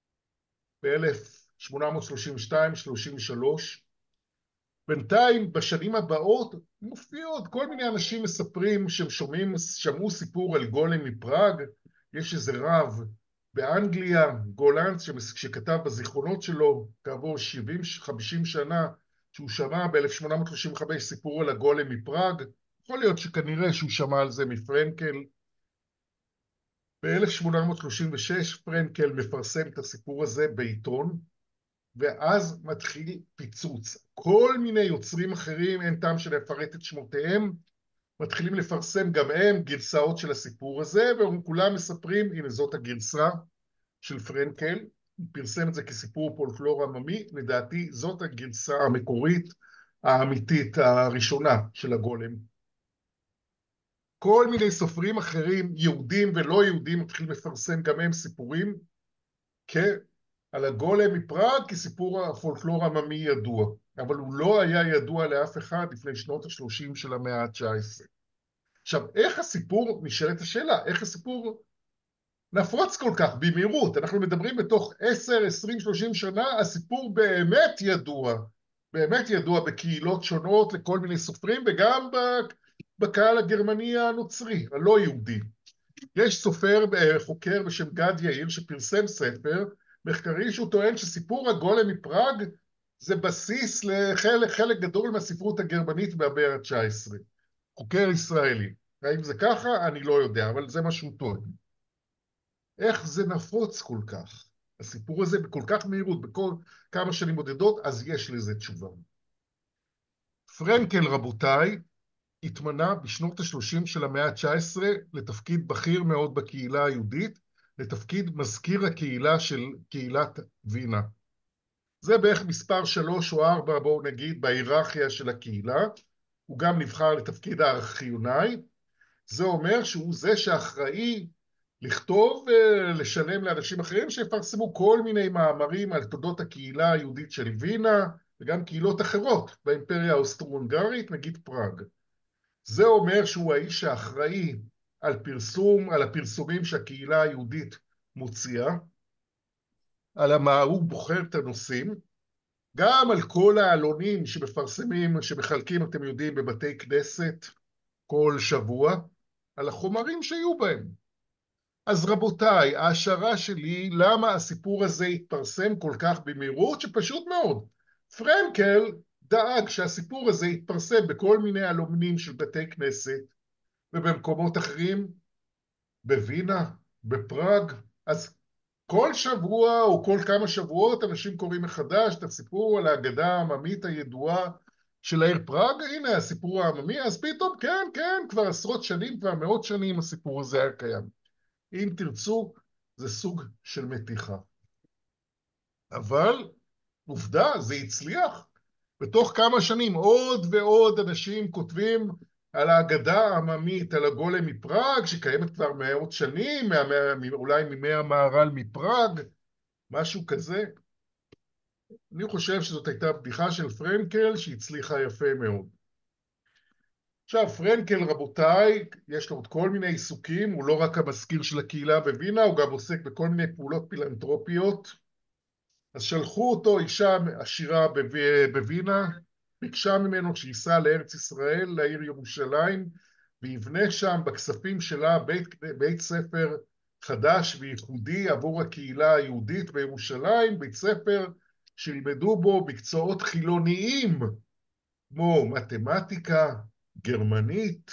ב-1832-33. בינתיים, בשנים הבאות, מופיעות כל מיני אנשים מספרים שהם שמעו סיפור על גולם מפראג. יש איזה רב באנגליה, גולנץ, שכתב בזיכרונות שלו, כעבור 50 שנה, שהוא שמע ב-1835 סיפור על הגולם מפראג. יכול להיות שכנראה שהוא שמע על זה מפרנקל. ב-1836 פרנקל מפרסם את הסיפור הזה בעיתון, ואז מתחיל פיצוץ. כל מיני יוצרים אחרים, אין טעם שנפרט את שמותיהם, מתחילים לפרסם גם הם גרסאות של הסיפור הזה, וכולם מספרים, הנה זאת הגרסה של פרנקל, הוא פרסם את זה כסיפור פולקלור עממי, לדעתי זאת הגרסה המקורית, האמיתית, הראשונה של הגולם. כל מיני סופרים אחרים, יהודים ולא יהודים, מתחילים לפרסם גם הם סיפורים על הגולם מפראג כסיפור הפולקלור עממי ידוע, אבל הוא לא היה ידוע לאף אחד לפני שנות ה-30 של המאה ה-19. עכשיו, איך הסיפור, נשאלת השאלה, איך הסיפור נפוץ כל כך במהירות? אנחנו מדברים בתוך 10, 20, 30 שנה, הסיפור באמת ידוע בקהילות שונות לכל מיני סופרים, וגם בקהל הגרמני הנוצרי, הלא יהודי. יש סופר, חוקר בשם גד יאיר, שפרסם ספר מחקרי שהוא טוען שסיפור הגולם מפראג זה בסיס לחלק גדול מהספרות הגרמנית במאה ה-19. חוקר ישראלי. האם זה ככה? אני לא יודע, אבל זה מה שהוא טוען. איך זה נפוץ כל כך? הסיפור הזה בכל כך מהירות, בכל כמה שנים בודדות, אז יש לזה תשובה. פרנקל, רבותיי, התמנה בשנות ה-30 של המאה ה-19 לתפקיד בכיר מאוד בקהילה היהודית, לתפקיד מזכיר הקהילה של קהילת וינה. זה בערך מספר 3 או 4, בואו נגיד, בהיררכיה של הקהילה. הוא גם נבחר לתפקיד הארכיונאי. זה אומר שהוא זה שאחראי לכתוב ולשלם לאנשים אחרים שיפרסמו כל מיני מאמרים על תולדות הקהילה היהודית של וינה, וגם קהילות אחרות באימפריה האוסטרו-הונגרית, נגיד פראג. זה אומר שהוא האיש האחראי על הפרסומים שהקהילה היהודית מוציאה, על מה הוא בוחר את הנושאים, גם על כל העלונים שמפרסמים, שמחלקים, אתם יודעים, בבתי כנסת כל שבוע, על החומרים שיהיו בהם. אז רבותיי, ההשערה שלי, למה הסיפור הזה התפרסם כל כך במהירות? שפשוט מאוד, פרנקל דאג שהסיפור הזה יתפרסם בכל מיני עלונים של בתי כנסת, ובמקומות אחרים, בווינה, בפראג. אז כל שבוע או כל כמה שבועות אנשים קוראים מחדש את הסיפור על האגדה העממית הידועה של העיר פראג. הנה הסיפור העממי, אז פתאום כן, כבר עשרות שנים, כבר מאות שנים הסיפור הזה היה קיים. אם תרצו, זה סוג של מתיחה. אבל עובדה, זה הצליח. בתוך כמה שנים עוד ועוד אנשים כותבים על האגדה העממית, על הגולם מפראג, שקיימת כבר מאות שנים, אולי מימי המהר"ל מפראג, משהו כזה. אני חושב שזאת הייתה בדיחה של פרנקל שהצליחה יפה מאוד. עכשיו, פרנקל, רבותיי, יש לו עוד כל מיני עיסוקים, הוא לא רק המזכיר של הקהילה בווינה, הוא גם עוסק בכל מיני פעולות פילנטרופיות. אז שלחו אותו אישה עשירה בווינה, ביקשה ממנו שייסע לארץ ישראל, לעיר ירושלים, ויבנה שם בכספים שלה בית ספר חדש וייחודי עבור הקהילה היהודית בירושלים, בית ספר שילמדו בו מקצועות חילוניים כמו מתמטיקה, גרמנית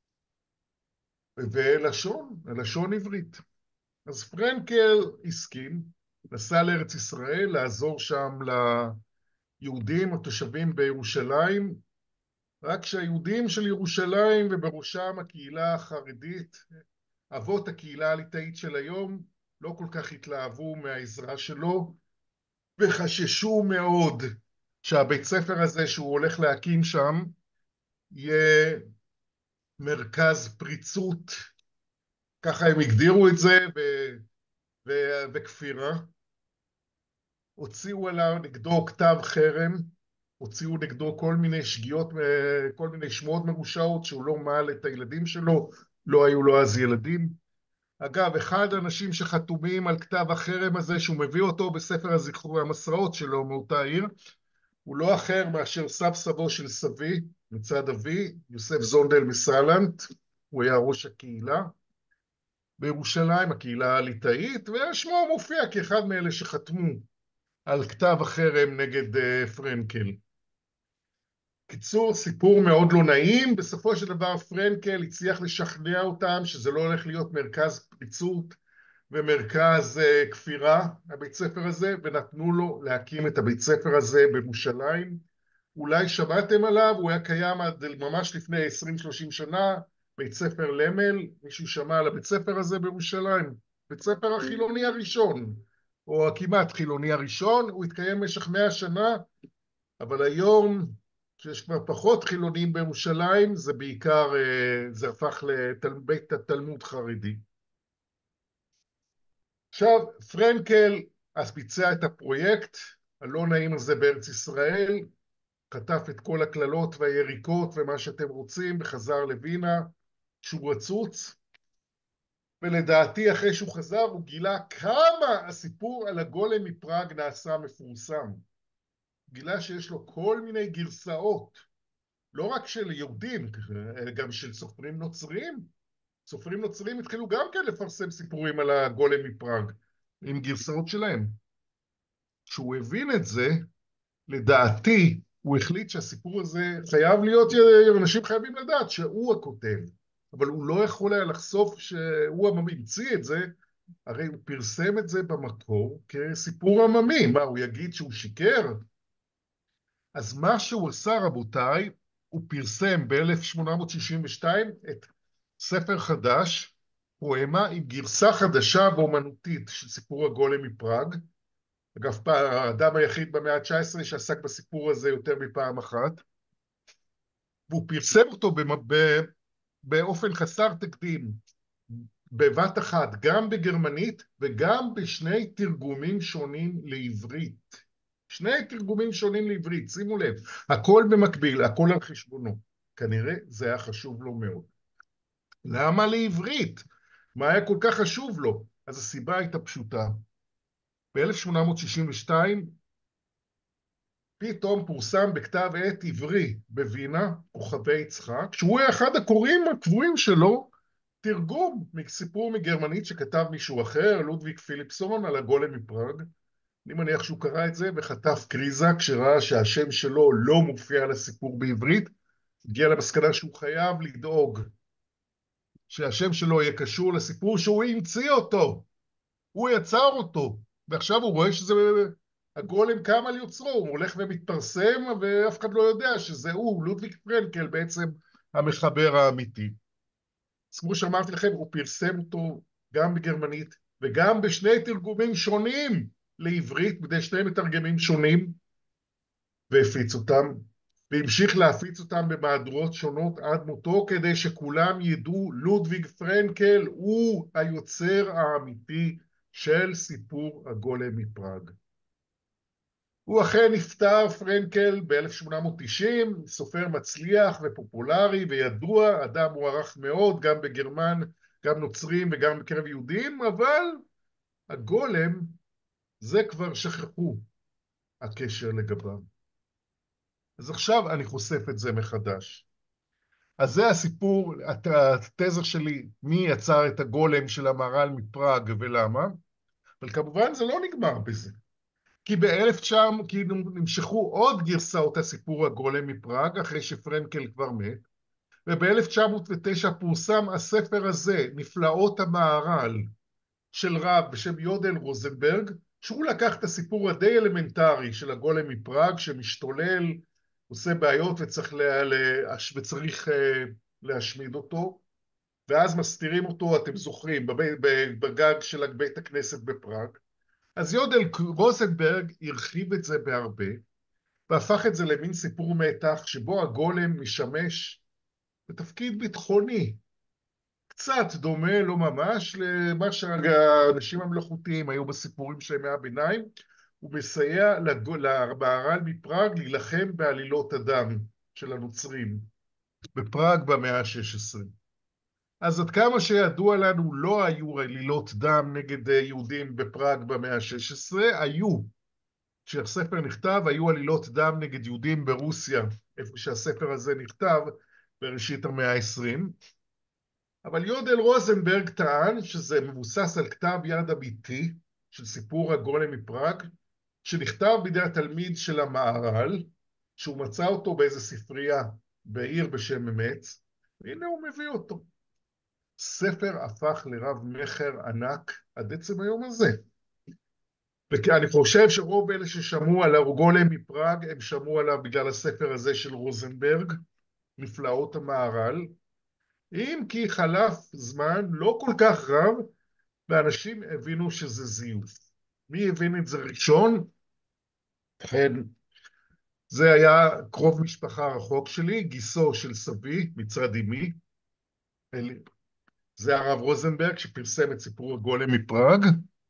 ולשון עברית. אז פרנקל הסכים, נסע לארץ ישראל, לעזור שם ליהודים התושבים בירושלים, רק שהיהודים של ירושלים ובראשם הקהילה החרדית, אבות הקהילה הליטאית של היום, לא כל כך התלהבו מהעזרה שלו, וחששו מאוד שהבית ספר הזה שהוא הולך להקים שם, יהיה מרכז פריצות, ככה הם הגדירו את זה, וכפירה. הוציאו עליו נגדו כתב חרם, הוציאו נגדו כל מיני שגיאות, כל מיני שמועות מרושעות שהוא לא מעל את הילדים שלו, לא היו לו אז ילדים. אגב, אחד האנשים שחתומים על כתב החרם הזה, שהוא מביא אותו בספר הזכרו המסראות שלו מאותה עיר, הוא לא אחר מאשר סב סבו של סבי, מצד אבי, יוסף זונדל מסלנט, הוא היה ראש הקהילה בירושלים, הקהילה הליטאית, ושמו מופיע כאחד מאלה שחתמו על כתב החרם נגד פרנקל. קיצור, סיפור מאוד לא נעים. בסופו של דבר פרנקל הצליח לשכנע אותם שזה לא הולך להיות מרכז פריצות ומרכז כפירה, הבית ספר הזה, ונתנו לו להקים את הבית ספר הזה בירושלים. אולי שמעתם עליו, הוא היה קיים עד ממש לפני 20-30 שנה, בית ספר למל. מישהו שמע על הבית ספר הזה בירושלים? בית ספר החילוני הראשון, או הכמעט חילוני הראשון. הוא התקיים במשך 100 שנה, אבל היום שיש כבר פחות חילונים בירושלים, זה בעיקר, זה הפך לבית התלמוד חרדי. עכשיו, פרנקל אז ביצע את הפרויקט הלא נעים הזה בארץ ישראל, חטף את כל הקללות והיריקות ומה שאתם רוצים, וחזר לווינה, שהוא רצוץ, ולדעתי אחרי שהוא חזר הוא גילה כמה הסיפור על הגולם מפראג נעשה מפורסם. גילה שיש לו כל מיני גרסאות, לא רק של יהודים, אלא גם של סופרים נוצרים. סופרים נוצרים התחילו גם כן לפרסם סיפורים על הגולם מפראג, עם גרסאות שלהם. כשהוא הבין את זה, לדעתי, הוא החליט שהסיפור הזה חייב להיות, אנשים חייבים לדעת שהוא הכותב, אבל הוא לא יכול היה לחשוף שהוא המציא את זה, הרי הוא פרסם את זה במקור כסיפור עממי. מה, הוא יגיד שהוא שיקר? אז מה שהוא עשה, רבותיי, הוא פרסם ב-1862 את ספר חדש, פואמה עם גרסה חדשה ואומנותית של סיפור הגולם מפראג. אגב, האדם היחיד במאה ה-19 שעסק בסיפור הזה יותר מפעם אחת, והוא פרסם אותו באופן חסר תקדים, בבת אחת, גם בגרמנית וגם בשני תרגומים שונים לעברית. שני תרגומים שונים לעברית, שימו לב, הכל במקביל, הכל על חשבונו. כנראה זה היה חשוב לו מאוד. למה לעברית? מה היה כל כך חשוב לו? אז הסיבה הייתה פשוטה. ב-1862 פתאום פורסם בכתב עת עברי בווינה, כוכבי יצחק, שהוא היה אחד הקוראים הקבועים שלו, תרגום מסיפור מגרמנית שכתב מישהו אחר, לודוויג פיליפסון, על הגולם מפראג. אני מניח שהוא קרא את זה וחטף קריזה כשראה שהשם שלו לא מופיע על הסיפור בעברית, הגיע למסקנה שהוא חייב לדאוג שהשם שלו יהיה קשור לסיפור שהוא המציא אותו, הוא יצר אותו, ועכשיו הוא רואה שזה הגולם קם על יוצרו, הוא הולך ומתפרסם ואף אחד לא יודע שזה הוא, לודוויג פרנקל, בעצם המחבר האמיתי. אז כמו שאמרתי לכם, הוא פרסם אותו גם בגרמנית וגם בשני תרגומים שונים לעברית, בידי שני מתרגמים שונים, והפיץ אותם, והמשיך להפיץ אותם במהדורות שונות עד מותו, כדי שכולם ידעו, לודוויג פרנקל הוא היוצר האמיתי של סיפור הגולם מפראג. הוא אכן נפטר, פרנקל, ב-1890, סופר מצליח ופופולרי וידוע, אדם מוערך מאוד, גם בגרמן, גם נוצרים וגם בקרב יהודים, אבל הגולם, זה כבר שכחו הקשר לגביו. אז עכשיו אני חושף את זה מחדש. אז זה הסיפור, התזה שלי, מי יצר את הגולם של המהר"ל מפראג ולמה, אבל כמובן זה לא נגמר בזה. כי נמשכו עוד גרסאות הסיפור הגולם מפראג, אחרי שפרנקל כבר מת, וב-1909 פורסם הספר הזה, נפלאות המהר"ל, של רב בשם יודל רוזנברג, שהוא לקח את הסיפור הדי אלמנטרי של הגולם מפראג, שמשתולל, עושה בעיות וצריך להשמיד אותו, ואז מסתירים אותו, אתם זוכרים, בגג של בית הכנסת בפראג. אז יודל רוזנברג הרחיב את זה בהרבה, והפך את זה למין סיפור מתח, שבו הגולם משמש בתפקיד ביטחוני, קצת דומה, לא ממש, למה שהאנשים המלאכותיים היו בסיפורים של ימי הביניים. הוא מסייע למהר"ל מפראג להילחם בעלילות הדם של הנוצרים בפראג במאה ה-16. אז עד כמה שידוע לנו לא היו עלילות דם נגד יהודים בפראג במאה ה-16, כשהספר נכתב היו עלילות דם נגד יהודים ברוסיה, איפה שהספר הזה נכתב בראשית המאה ה-20. אבל יודל רוזנברג טען שזה מבוסס על כתב יד אמיתי של סיפור הגולם מפראג, שנכתב בידי התלמיד של המהר"ל, שהוא מצא אותו באיזה ספרייה בעיר בשם אמץ, והנה הוא מביא אותו. ספר הפך לרב מכר ענק עד עצם היום הזה. ואני חושב שרוב אלה ששמעו על הגולם מפראג, הם שמעו עליו בגלל הספר הזה של רוזנברג, נפלאות המהר"ל, אם כי חלף זמן לא כל כך רב, ואנשים הבינו שזה זיוף. מי הבין את זה ראשון? כן, זה היה קרוב משפחה רחוק שלי, גיסו של סבי, מצד אמי. זה הרב רוזנברג שפרסם את סיפור הגולם מפראג.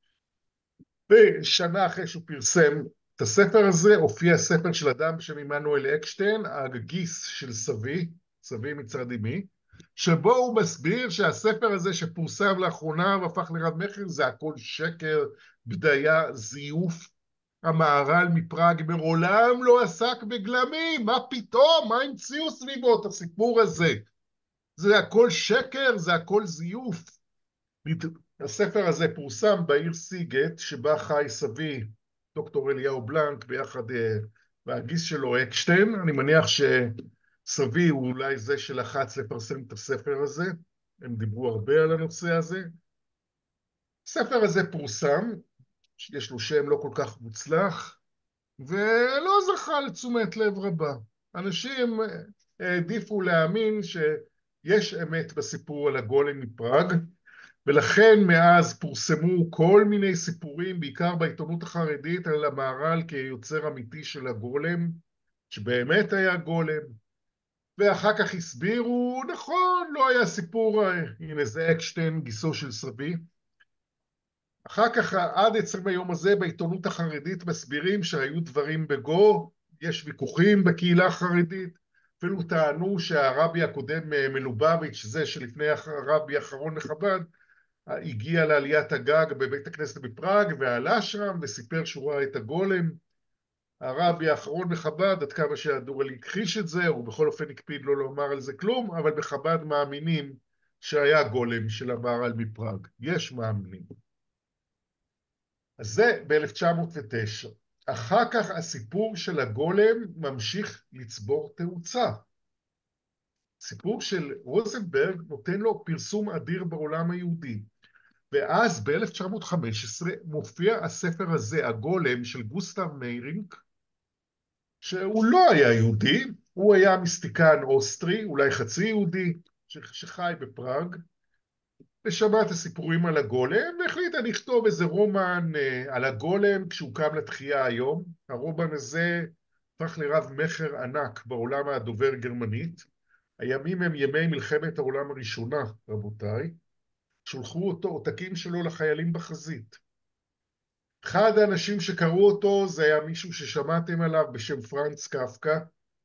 ושנה אחרי שהוא פרסם את הספר הזה, הופיע ספר של אדם בשם עמנואל אקשטיין, הגיס של סבי, סבי מצד אמי, שבו הוא מסביר שהספר הזה שפורסם לאחרונה והפך לרב מכר זה הכל שקר, בדיה, זיוף. המהר"ל מפראג מעולם לא עסק בגלמים, מה פתאום? מה המציאו סביבו את הסיפור הזה? זה הכל שקר, זה הכל זיוף. הספר הזה פורסם בעיר סיגט, שבה חי סבי, דוקטור אליהו בלנק, ביחד והגיס שלו אקשטיין. אני מניח שסבי הוא אולי זה שלחץ לפרסם את הספר הזה, הם דיברו הרבה על הנושא הזה. הספר הזה פורסם, יש לו שם לא כל כך מוצלח, ולא זכה לתשומת לב רבה. אנשים העדיפו להאמין שיש אמת בסיפור על הגולם מפראג, ולכן מאז פורסמו כל מיני סיפורים, בעיקר בעיתונות החרדית, על המהר"ל כיוצר אמיתי של הגולם, שבאמת היה גולם, ואחר כך הסבירו, נכון, לא היה סיפור, הנה זה אקשטיין, גיסו של סבי. אחר כך, עד עצם היום הזה, בעיתונות החרדית מסבירים שהיו דברים בגו, יש ויכוחים בקהילה החרדית, אפילו טענו שהרבי הקודם מלובביץ', זה שלפני הרבי האחרון לחב"ד, הגיע לעליית הגג בבית הכנסת בפראג ועלה שם וסיפר שהוא ראה את הגולם. הרבי האחרון בחב"ד, עד כמה שידוע לי, הכחיש את זה, הוא בכל אופן הקפיד לא לומר על זה כלום, אבל בחב"ד מאמינים שהיה גולם של המהר"ל מפראג. יש מאמינים. אז זה ב-1909. אחר כך הסיפור של הגולם ממשיך לצבור תאוצה. סיפור של רוזנברג נותן לו פרסום אדיר בעולם היהודי. ואז ב-1915 מופיע הספר הזה, הגולם של גוסטב מיירינק, שהוא לא היה יהודי, הוא היה מיסטיקן אוסטרי, אולי חצי יהודי, שחי בפראג, ושמע את הסיפורים על הגולם, והחליט לכתוב איזה רומן על הגולם כשהוא קם לתחייה היום. הרומן הזה הפך לרב מכר ענק בעולם הדובר גרמנית. הימים הם ימי מלחמת העולם הראשונה, רבותיי. שולחו אותו עותקים שלו לחיילים בחזית. אחד האנשים שקראו אותו זה היה מישהו ששמעתם עליו בשם פרנץ קפקא.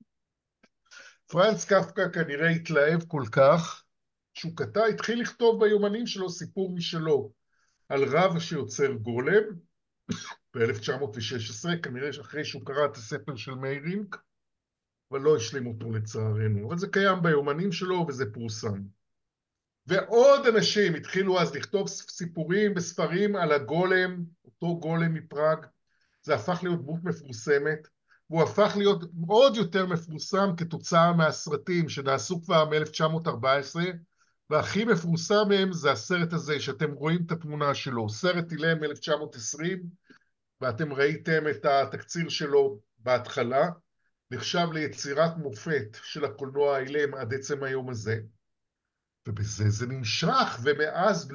פרנץ קפקא כנראה התלהב כל כך, שהוא התחיל לכתוב ביומנים שלו סיפור משלו, על רב שיוצר גולם, ב-1916, כנראה אחרי שהוא קרא את הספר של מיירינק, אבל לא השלים אותו לצערנו. אבל זה קיים ביומנים שלו וזה פורסם. ועוד אנשים התחילו אז לכתוב סיפורים וספרים על הגולם, אותו גולם מפראג, זה הפך להיות דמות מפורסמת, והוא הפך להיות עוד יותר מפורסם כתוצאה מהסרטים שנעשו כבר מ-1914, והכי מפורסם מהם זה הסרט הזה שאתם רואים את התמונה שלו, סרט אילם מ-1920, ואתם ראיתם את התקציר שלו בהתחלה, נחשב ליצירת מופת של הקולנוע האילם עד עצם היום הזה, ובזה זה נמשך, ומאז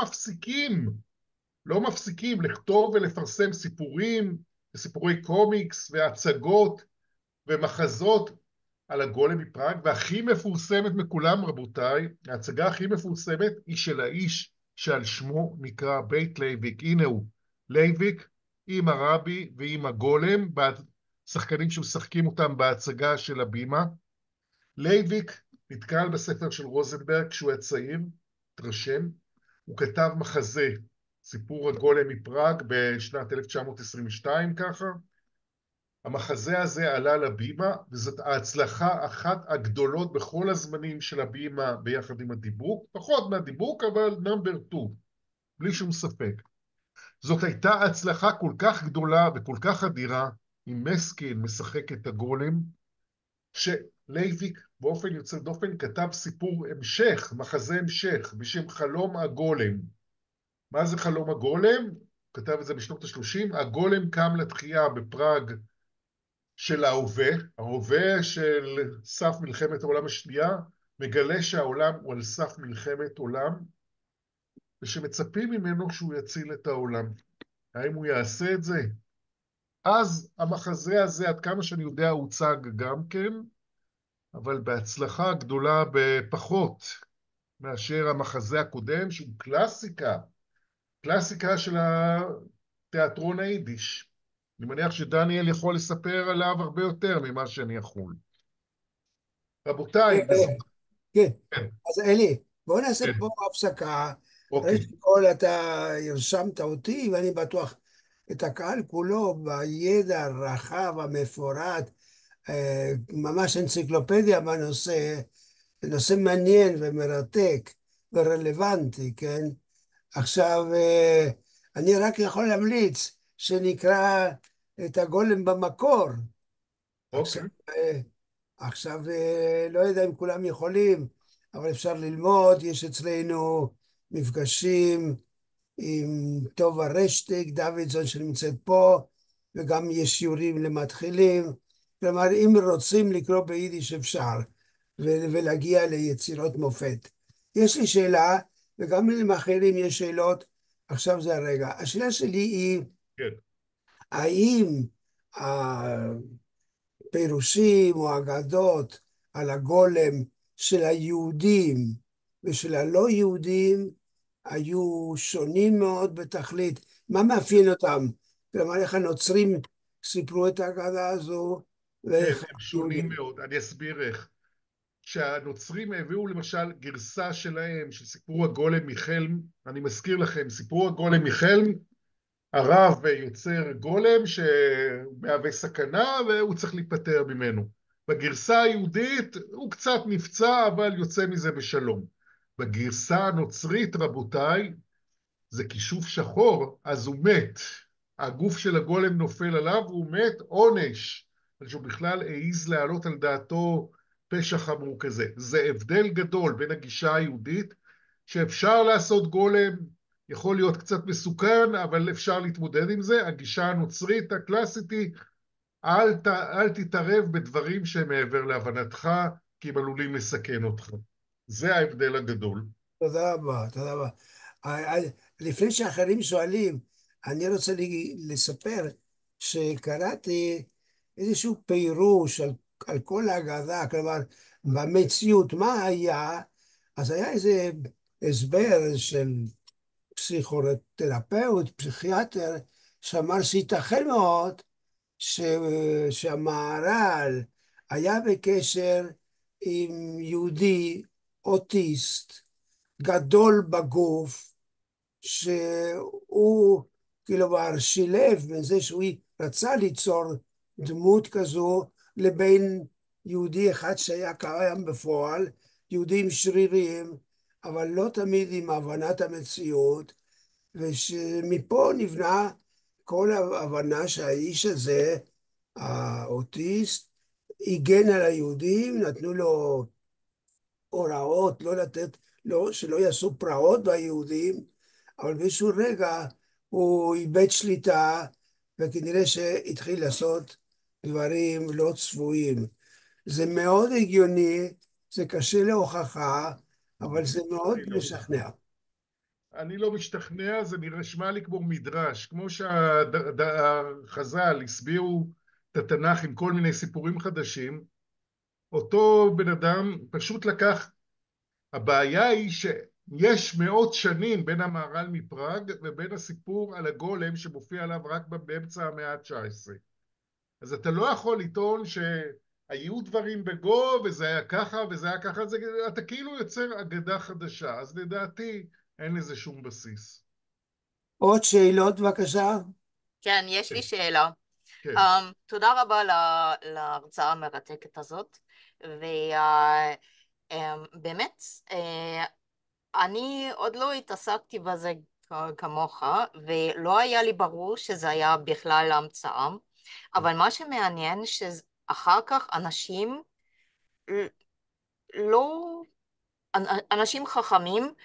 לא מפסיקים לכתוב ולפרסם סיפורים, וסיפורי קומיקס והצגות ומחזות על הגולם מפראג, והכי מפורסמת מכולם רבותיי, ההצגה הכי מפורסמת היא של האיש שעל שמו נקרא בית לייביק. הנה הוא, לייביק עם הרבי ועם הגולם, שחקנים שמשחקים אותם בהצגה של הבימה. לייביק נתקל בספר של רוזנברג כשהוא היה צעיר, התרשם, הוא כתב מחזה, סיפור הגולם מפראג בשנת 1922 ככה. המחזה הזה עלה לבימה, וזאת ההצלחה אחת הגדולות בכל הזמנים של הבימה ביחד עם הדיבוק, פחות מהדיבוק אבל נאמבר 2, בלי שום ספק. זאת הייתה הצלחה כל כך גדולה וכל כך אדירה, עם מסקין משחק את הגולם, שלייביק באופן יוצא דופן כתב סיפור המשך, מחזה המשך, בשם חלום הגולם. מה זה חלום הגולם? הוא כתב את זה בשנות ה-30, הגולם קם לתחייה בפראג של ההווה של סף מלחמת העולם השנייה, מגלה שהעולם הוא על סף מלחמת עולם, ושמצפים ממנו שהוא יציל את העולם. האם הוא יעשה את זה? אז המחזה הזה, עד כמה שאני יודע, הוצג גם כן, אבל בהצלחה גדולה בפחות מאשר המחזה הקודם, שהוא קלאסיקה של התיאטרון היידיש. אני מניח שדניאל יכול לספר עליו הרבה יותר ממה שאני יכול. רבותיי, כן, כן, אז אלי, בואו נעשה כן, פה הפסקה. אוקיי, ראשית כל אתה הרשמת אותי, ואני בטוח את הקהל כולו בידע הרחב, המפורט, ממש אנציקלופדיה בנושא, נושא מעניין ומרתק ורלוונטי, כן? עכשיו, אני רק יכול להמליץ שנקרא את הגולם במקור. עכשיו, אוקיי, לא יודע אם כולם יכולים, אבל אפשר ללמוד. יש אצלנו מפגשים עם טובה רשטיק, דוידזון שנמצאת פה, וגם יש שיעורים למתחילים. כלומר, אם רוצים לקרוא ביידיש אפשר, ולהגיע ליצירות מופת. יש לי שאלה, וגם לאחרים יש שאלות, עכשיו זה הרגע. השאלה שלי היא, כן, האם הפירושים או אגדות על הגולם של היהודים ושל הלא יהודים היו שונים מאוד בתכלית? מה מאפיין אותם? כלומר, איך הנוצרים סיפרו את האגדה הזו, כן, ואיך הם שונים היהודים. מאוד. אני אסביר איך. כשהנוצרים הביאו למשל גרסה שלהם של סיפור הגולם מחלם, אני מזכיר לכם, סיפור הגולם מחלם, הרב יוצר גולם שמהווה סכנה והוא צריך להיפטר ממנו. בגרסה היהודית הוא קצת נפצע אבל יוצא מזה בשלום. בגרסה הנוצרית רבותיי, זה כישוף שחור, אז הוא מת. הגוף של הגולם נופל עליו והוא מת עונש. שהוא בכלל העיז להעלות על דעתו פשע חמור כזה. זה הבדל גדול בין הגישה היהודית, שאפשר לעשות גולם, יכול להיות קצת מסוכן, אבל אפשר להתמודד עם זה. הגישה הנוצרית הקלאסית היא, אל תתערב בדברים שהם מעבר להבנתך, כי הם עלולים לסכן אותך. זה ההבדל הגדול. תודה רבה, תודה רבה. אה, אה, לפני שאחרים שואלים, אני רוצה לספר שקראתי איזשהו פירוש על כל ההגדה, כלומר, במציאות, מה היה? אז היה איזה הסבר של פסיכותרפeuט, פסיכיאטר, שאמר שייתכן מאוד ש... שהמהר"ל היה בקשר עם יהודי אוטיסט גדול בגוף, שהוא כלומר שילב בין זה שהוא רצה ליצור דמות כזו לבין יהודי אחד שהיה קיים בפועל, יהודי עם שרירים, אבל לא תמיד עם הבנת המציאות, ושמפה נבנה כל ההבנה שהאיש הזה, האוטיסט, הגן על היהודים, נתנו לו הוראות לא לתת, לא, שלא יעשו פרעות ביהודים, אבל באיזשהו רגע הוא איבד שליטה, וכנראה שהתחיל לעשות דברים לא צפויים. זה מאוד הגיוני, זה קשה להוכחה, אבל זה מאוד אני לא משכנע. אני לא משתכנע, זה נשמע לי כמו מדרש, כמו שהחז"ל הסבירו את התנ"ך עם כל מיני סיפורים חדשים, אותו בן אדם פשוט לקח, הבעיה היא שיש מאות שנים בין המהר"ל מפראג ובין הסיפור על הגולם שמופיע עליו רק באמצע המאה ה-19. אז אתה לא יכול לטעון שהיו דברים בגו וזה היה ככה וזה היה ככה, אתה כאילו יוצר אגדה חדשה, אז לדעתי אין לזה שום בסיס. עוד שאלות בבקשה? כן, יש כן, לי שאלה. כן. תודה רבה להרצאה המרתקת הזאת, ובאמת, אני עוד לא התעסקתי בזה כמוך, ולא היה לי ברור שזה היה בכלל המצאה, אבל מה שמעניין שאחר כך אנשים לא אנשים חכמים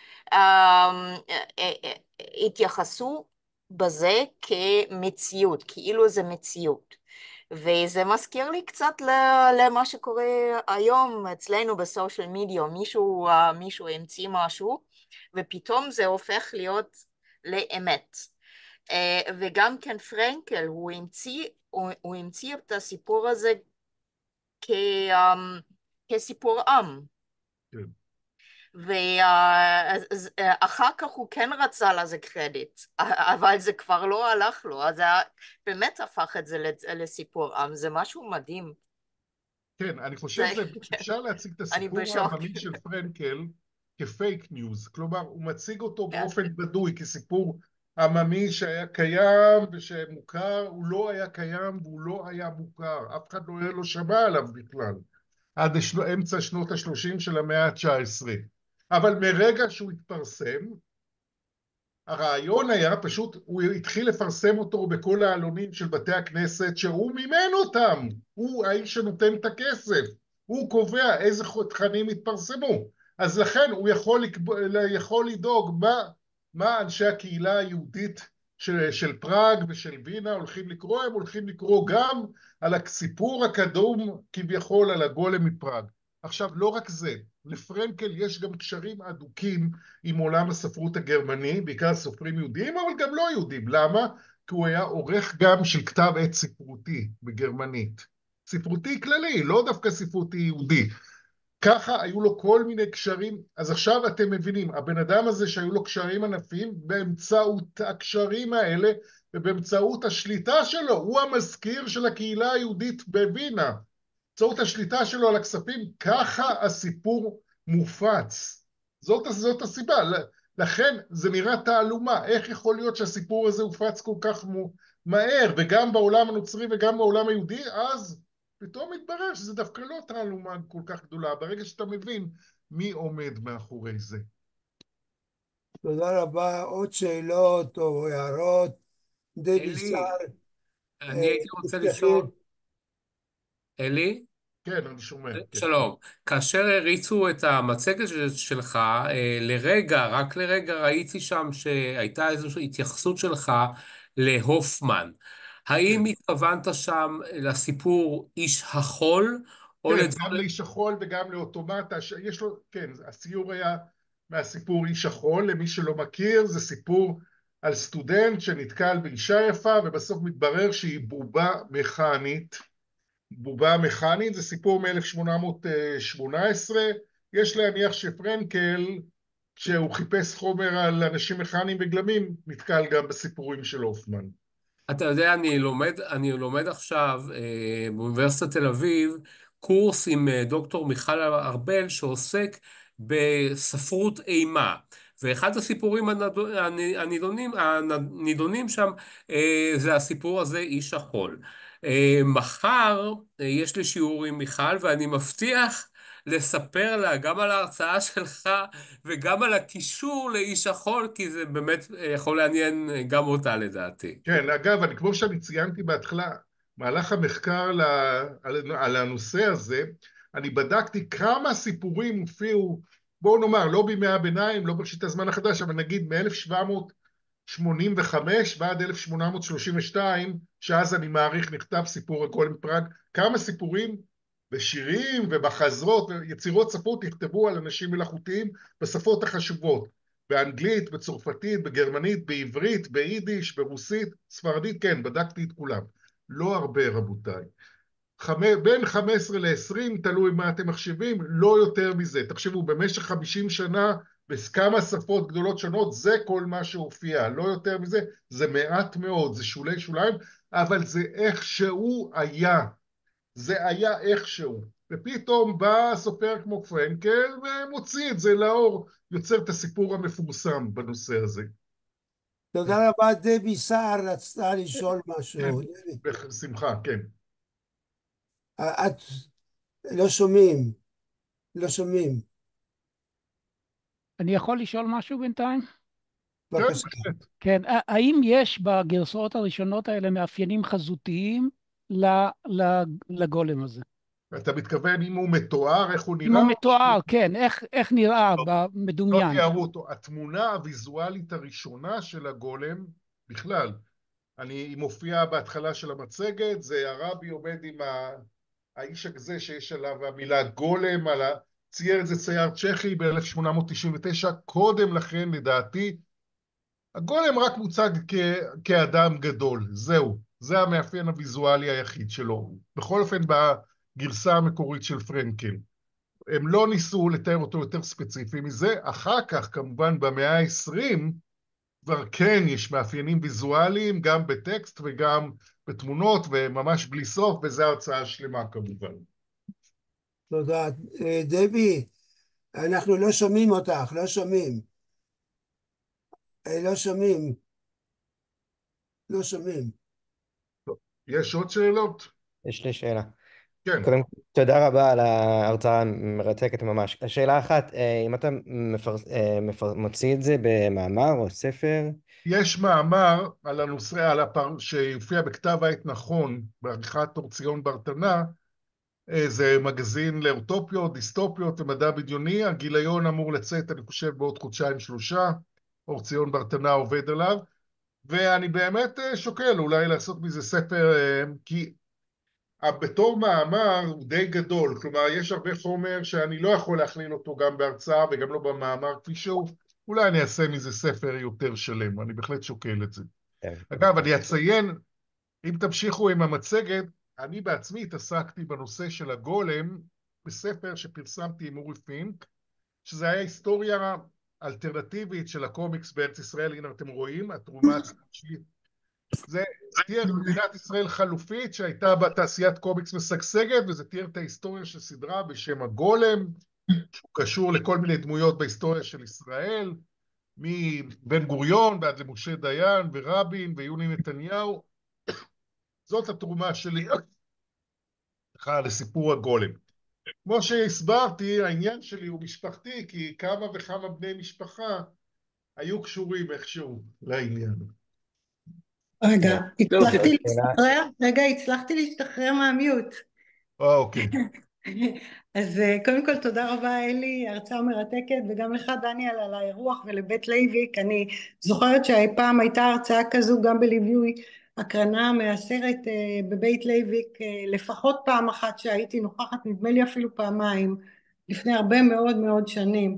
התייחסו בזה כמציאות, כאילו זה מציאות. וזה מזכיר לי קצת למה שקורה היום אצלנו בסושיאל מדיה, מישהו המציא משהו, ופתאום זה הופך להיות לאמת. וגם כן פרנקל, הוא המציא את הסיפור הזה כ, כסיפור עם. כן. ואחר כך הוא כן רצה לזה קרדיט, אבל זה כבר לא הלך לו, אז זה באמת הפך את זה לסיפור עם, זה משהו מדהים. כן, אני חושב כן, שאפשר להציג את אני הסיפור בשוק. העממי של פרנקל כפייק ניוז, כלומר הוא מציג אותו כן, באופן בדוי כסיפור עממי שהיה קיים ושמוכר, הוא לא היה קיים והוא לא היה מוכר, אף אחד לא שמע עליו בכלל, עד אמצע שנות ה-30 של המאה ה-19, אבל מרגע שהוא התפרסם, הרעיון היה פשוט, הוא התחיל לפרסם אותו בכל העלונים של בתי הכנסת שהוא מימן אותם, הוא האיש שנותן את הכסף, הוא קובע איזה תכנים יתפרסמו, אז לכן הוא יכול לדאוג מה אנשי הקהילה היהודית של פראג ושל וינה הולכים לקרוא, הם הולכים לקרוא גם על הסיפור הקדום כביכול על הגולם מפראג. עכשיו לא רק זה, לפרנקל יש גם קשרים אדוקים עם עולם הספרות הגרמני, בעיקר סופרים יהודים, אבל גם לא יהודים. למה? כי הוא היה עורך גם של כתב עת ספרותי בגרמנית. ספרותי כללי, לא דווקא ספרותי יהודי. ככה היו לו כל מיני קשרים. אז עכשיו אתם מבינים, הבן אדם הזה שהיו לו קשרים ענפים, באמצעות הקשרים האלה ובאמצעות השליטה שלו, הוא המזכיר של הקהילה היהודית בווינה. באמצעות השליטה שלו על הכספים, ככה הסיפור מופץ. זאת הסיבה. לכן זה נראה תעלומה. איך יכול להיות שהסיפור הזה הופץ כל כך מהר, וגם בעולם הנוצרי וגם בעולם היהודי, אז פתאום מתברר שזה דווקא לא תעלומה כל כך גדולה, ברגע שאתה מבין מי עומד מאחורי זה. תודה רבה. עוד שאלות או הערות? דבי סער, אלי, אני הייתי רוצה תפתחי. לשאול, אלי, כן, אני שומע, כן. שלום. כאשר הריצו את המצגת שלך, לרגע, רק לרגע ראיתי שם שהייתה איזושהי התייחסות שלך להופמן. כן. האם התכוונת שם לסיפור איש החול, או כן, גם לדברים... לאיש החול וגם לאוטומטה, יש לו, כן, הסיור היה מהסיפור איש החול, למי שלא מכיר, זה סיפור על סטודנט שנתקל באישה יפה, ובסוף מתברר שהיא בובה מכנית. בובה מכנית, זה סיפור מ-1818, יש להניח שפרנקל, כשהוא חיפש חומר על אנשים מכניים וגלמים, נתקל גם בסיפורים של הופמן. אתה יודע, אני לומד עכשיו באוניברסיטת תל אביב קורס עם דוקטור מיכל ארבל שעוסק בספרות אימה. ואחד הסיפורים הנידונים שם זה הסיפור הזה, איש החול. מחר יש לי שיעור עם מיכל ואני מבטיח לספר לה גם על ההרצאה שלך וגם על הקישור לאיש החול, כי זה באמת יכול לעניין גם אותה לדעתי. כן, אגב, כמו שאני ציינתי בהתחלה, מהלך המחקר על הנושא הזה, אני בדקתי כמה סיפורים הופיעו, בואו נאמר, לא בימי הביניים, לא בראשית הזמן החדש, אבל נגיד מ-1785 ועד 1832, שאז אני מעריך נכתב סיפור הגולם מפראג, כמה סיפורים בשירים ובחזרות ויצירות ספרות נכתבו על אנשים מלאכותיים בשפות החשובות. באנגלית, בצרפתית, בגרמנית, בעברית, ביידיש, ברוסית, ספרדית, כן, בדקתי את כולם. לא הרבה, רבותיי. בין 15 ל-20, תלוי מה אתם מחשבים, לא יותר מזה. תחשבו, במשך 50 שנה, בכמה שפות גדולות שונות, זה כל מה שהופיע. לא יותר מזה, זה מעט מאוד, זה שולי שוליים, אבל זה איכשהו היה. זה היה איכשהו. ופתאום בא סופר כמו פרנקל ומוציא את זה לאור, יוצר את הסיפור המפורסם בנושא הזה. תודה רבה. דבי סער רצתה לשאול משהו. כן, בשמחה, כן. את לא שומעים, לא שומעים. אני יכול לשאול משהו בינתיים? בבקשה. כן, האם יש בגרסאות הראשונות האלה מאפיינים חזותיים לגולם הזה? אתה מתכוון אם הוא מתואר, איך הוא נראה? אם הוא מתואר, כן, איך נראה לא במדומיין? תיארו אותו. התמונה הוויזואלית הראשונה של הגולם, בכלל, היא מופיעה בהתחלה של המצגת, זה הרבי עומד עם האיש הזה שיש עליו המילה גולם, צייר את זה צייר צ'כי ב-1899, קודם לכן לדעתי, הגולם רק מוצג כאדם גדול, זהו, זה המאפיין הוויזואלי היחיד שלו, בכל אופן בגרסה המקורית של פרנקל. הם לא ניסו לתאר אותו יותר ספציפי מזה, אחר כך כמובן במאה ה-20, כבר כן יש מאפיינים ויזואליים, גם בטקסט וגם בתמונות, וממש בלי סוף, וזו הרצאה שלמה כמובן. תודה. דבי, אנחנו לא שומעים אותך, לא שומעים. לא שומעים. לא שומעים. יש עוד שאלות? יש לי שאלה. כן. קודם כל, תודה רבה על ההרצאה המרתקת ממש. השאלה אחת, אם אתה מוציא את זה במאמר או ספר? יש מאמר על הנושא, שיופיע בכתב העת נכון, בעריכת אור ציון ברטנה, זה מגזין לאוטופיות, דיסטופיות ומדע בדיוני, הגיליון אמור לצאת, אני חושב, בעוד חודשיים-שלושה, אור ציון ברטנה עובד עליו, ואני באמת שוקל אולי לעשות מזה ספר, כי בתור מאמר הוא די גדול, כלומר יש הרבה חומר שאני לא יכול להכליל אותו גם בהרצאה וגם לא במאמר כפי שהוא, אולי אני אעשה מזה ספר יותר שלם, אני בהחלט שוקל את זה. אגב, אני אציין, אם תמשיכו עם המצגת, אני בעצמי התעסקתי בנושא של הגולם בספר שפרסמתי עם אורי פינק, שזה היה היסטוריה אלטרנטיבית של הקומיקס בארץ ישראל, הנה אתם רואים, התרומה הצלחית. זה תיאר מדינת ישראל חלופית שהייתה בתעשיית קומיקס משגשגת, וזה תיאר את ההיסטוריה של סדרה בשם הגולם, שהוא קשור לכל מיני דמויות בהיסטוריה של ישראל, מבן גוריון ועד למשה דיין ורבין ויוני נתניהו. זאת התרומה שלי לסיפור הגולם. כמו שהסברתי, העניין שלי הוא משפחתי, כי כמה וכמה בני משפחה היו קשורים איכשהו לעניין. רגע, הצלחתי להשתחרר מהמיוט. אוקיי. אז קודם כל תודה רבה אלי, הרצאה מרתקת, וגם לך דניאל על האירוח ולבית לייביק. אני זוכרת שהפעם הייתה הרצאה כזו גם בליווי הקרנה מהסרט בבית לייביק, לפחות פעם אחת שהייתי נוכחת, נדמה לי אפילו פעמיים, לפני הרבה מאוד מאוד שנים.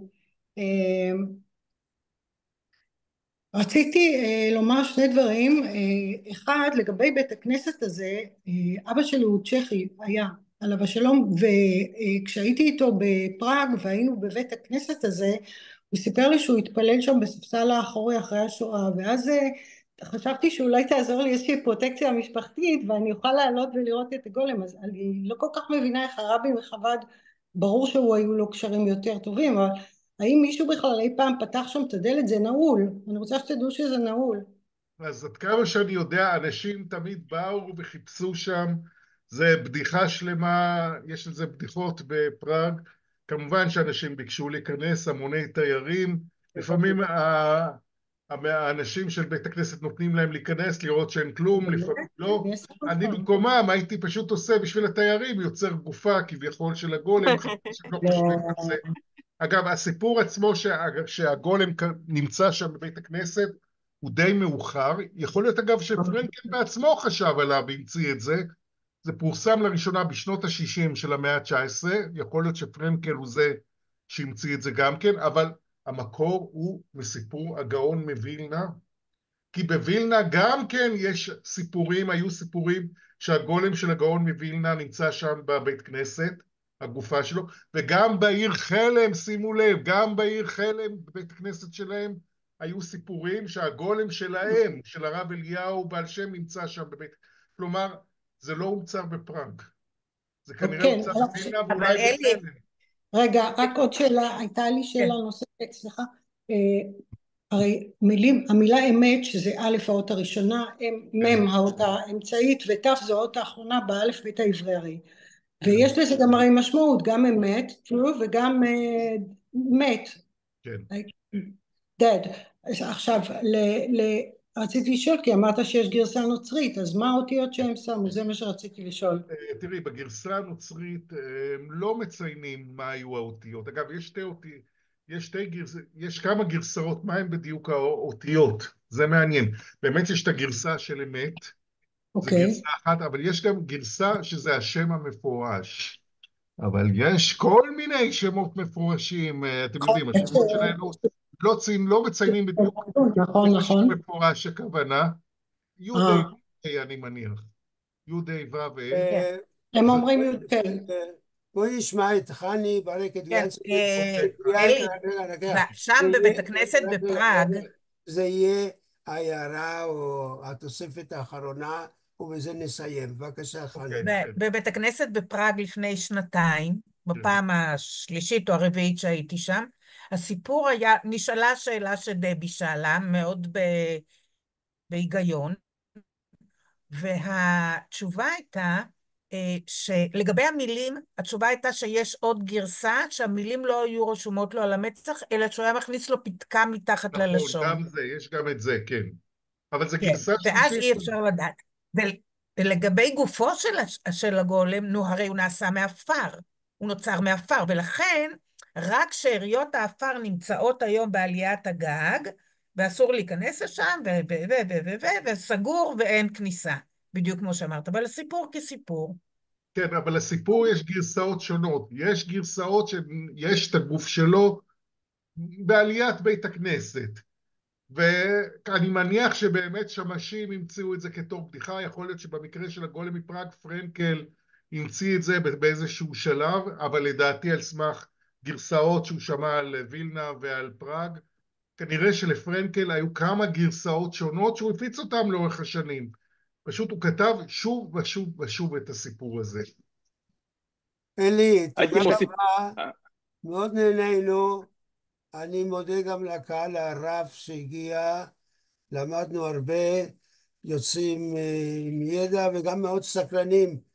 רציתי לומר שני דברים. אחד, לגבי בית הכנסת הזה, אבא שלי הוא צ'כי, היה עליו השלום, וכשהייתי איתו בפראג והיינו בבית הכנסת הזה, הוא סיפר לי שהוא התפלל שם בספסל האחורי אחרי השואה, ואז חשבתי שאולי תעזור לי איזושהי פרוטקציה משפחתית ואני אוכל לעלות ולראות את הגולם. אז אני לא כל כך מבינה איך הרבי מחב"ד, ברור שהוא היו לו קשרים יותר טובים, אבל האם מישהו בכלל אי פעם פתח שם את הדלת? זה נעול, אני רוצה שתדעו שזה נעול. אז עד כמה שאני יודע, אנשים תמיד באו וחיפשו שם, זה בדיחה שלמה, יש לזה בדיחות בפראג, כמובן שאנשים ביקשו להיכנס, המוני תיירים, לפעמים האנשים של בית הכנסת נותנים להם להיכנס, לראות שאין כלום, לפעמים לא. אני במקומם הייתי פשוט עושה בשביל התיירים, יוצר גופה כביכול של הגולם, שהם לא חושבים על זה. אגב, הסיפור עצמו שהגולם נמצא שם בבית הכנסת הוא די מאוחר, יכול להיות אגב שפרנקל בעצמו חשב עליו והמציא את זה, זה פורסם לראשונה בשנות ה-60 של המאה ה-19, יכול להיות שפרנקל הוא זה שהמציא את זה גם כן, אבל המקור הוא מסיפור הגאון מווילנה, כי בווילנה גם כן יש סיפורים, היו סיפורים שהגולם של הגאון מווילנה נמצא שם בבית כנסת, הגופה שלו, וגם בעיר חלם, שימו לב, גם בעיר חלם, בבית הכנסת שלהם, היו סיפורים שהגולם שלהם, של הרב אליהו בעל שם, נמצא שם בבית, כלומר, זה לא הומצא בפראג, זה כנראה הומצא בווילנה ואולי בחלם. רגע, רק עוד שאלה, הייתה לי שאלה נוספת, סליחה, הרי המילה אמת, שזה א' האות הראשונה, מ' האות האמצעית, ות' זו האות האחרונה באלף בית העברי הרי. ויש לזה גם הרי משמעות, גם אמת, true, וגם מת. כן. dead. עכשיו, רציתי לשאול, כי אמרת שיש גרסה נוצרית, אז מה האותיות שהם שמו? זה מה שרציתי לשאול. תראי, בגרסה הנוצרית לא מציינים מה היו האותיות. אגב, יש כמה גרסאות, מה הם בדיוק האותיות? זה מעניין. באמת יש את הגרסה של אמת, זה גרסה אחת, אבל יש גם גרסה שזה השם המפורש. אבל יש כל מיני שמות מפורשים, אתם יודעים, השמות שלנו לא מציינים בדיוק. נכון, נכון. מפורש הכוונה, יהודי, אני מניח. יהודי ו"א. הם אומרים י"ק. בואי נשמע את חני ברקת ויאנסקי. שם בבית הכנסת בפראג. זה יהיה העיירה או התוספת האחרונה, ובזה נסיים. בבקשה, חני. בבית הכנסת בפראג לפני שנתיים, בפעם השלישית או הרביעית שהייתי שם, הסיפור היה, נשאלה שאלה שדבי שאלה, מאוד בהיגיון, והתשובה הייתה שלגבי המילים, התשובה הייתה שיש עוד גרסה, שהמילים לא היו רשומות לו על המצח, אלא שהוא היה מכניס לו פתקה מתחת ללשון. נכון, גם זה, יש גם את זה, כן. אבל זה גרסה שלישית. ואז אי אפשר לדעת. ולגבי גופו של הגולם, נו, הרי הוא נעשה מאפר, הוא נוצר מאפר, ולכן רק שאריות האפר נמצאות היום בעליית הגג, ואסור להיכנס לשם, וסגור ואין כניסה, בדיוק כמו שאמרת, אבל הסיפור כסיפור. כן, אבל לסיפור יש גרסאות שונות, יש גרסאות שיש את הגוף שלו בעליית בית הכנסת, ואני מניח שבאמת שמשים המציאו את זה כתור בדיחה, יכול להיות שבמקרה של הגולם מפראג פרנקל המציא את זה באיזשהו שלב, אבל לדעתי על סמך גרסאות שהוא שמע על וילנה ועל פראג, כנראה שלפרנקל היו כמה גרסאות שונות שהוא הפיץ אותם לאורך השנים. פשוט הוא כתב שוב ושוב ושוב את הסיפור הזה. אלי, תודה רבה, מאוד נהנינו. אני מודה גם לקהל הרב שהגיע, למדנו הרבה, יוצאים עם ידע וגם מאוד סקרנים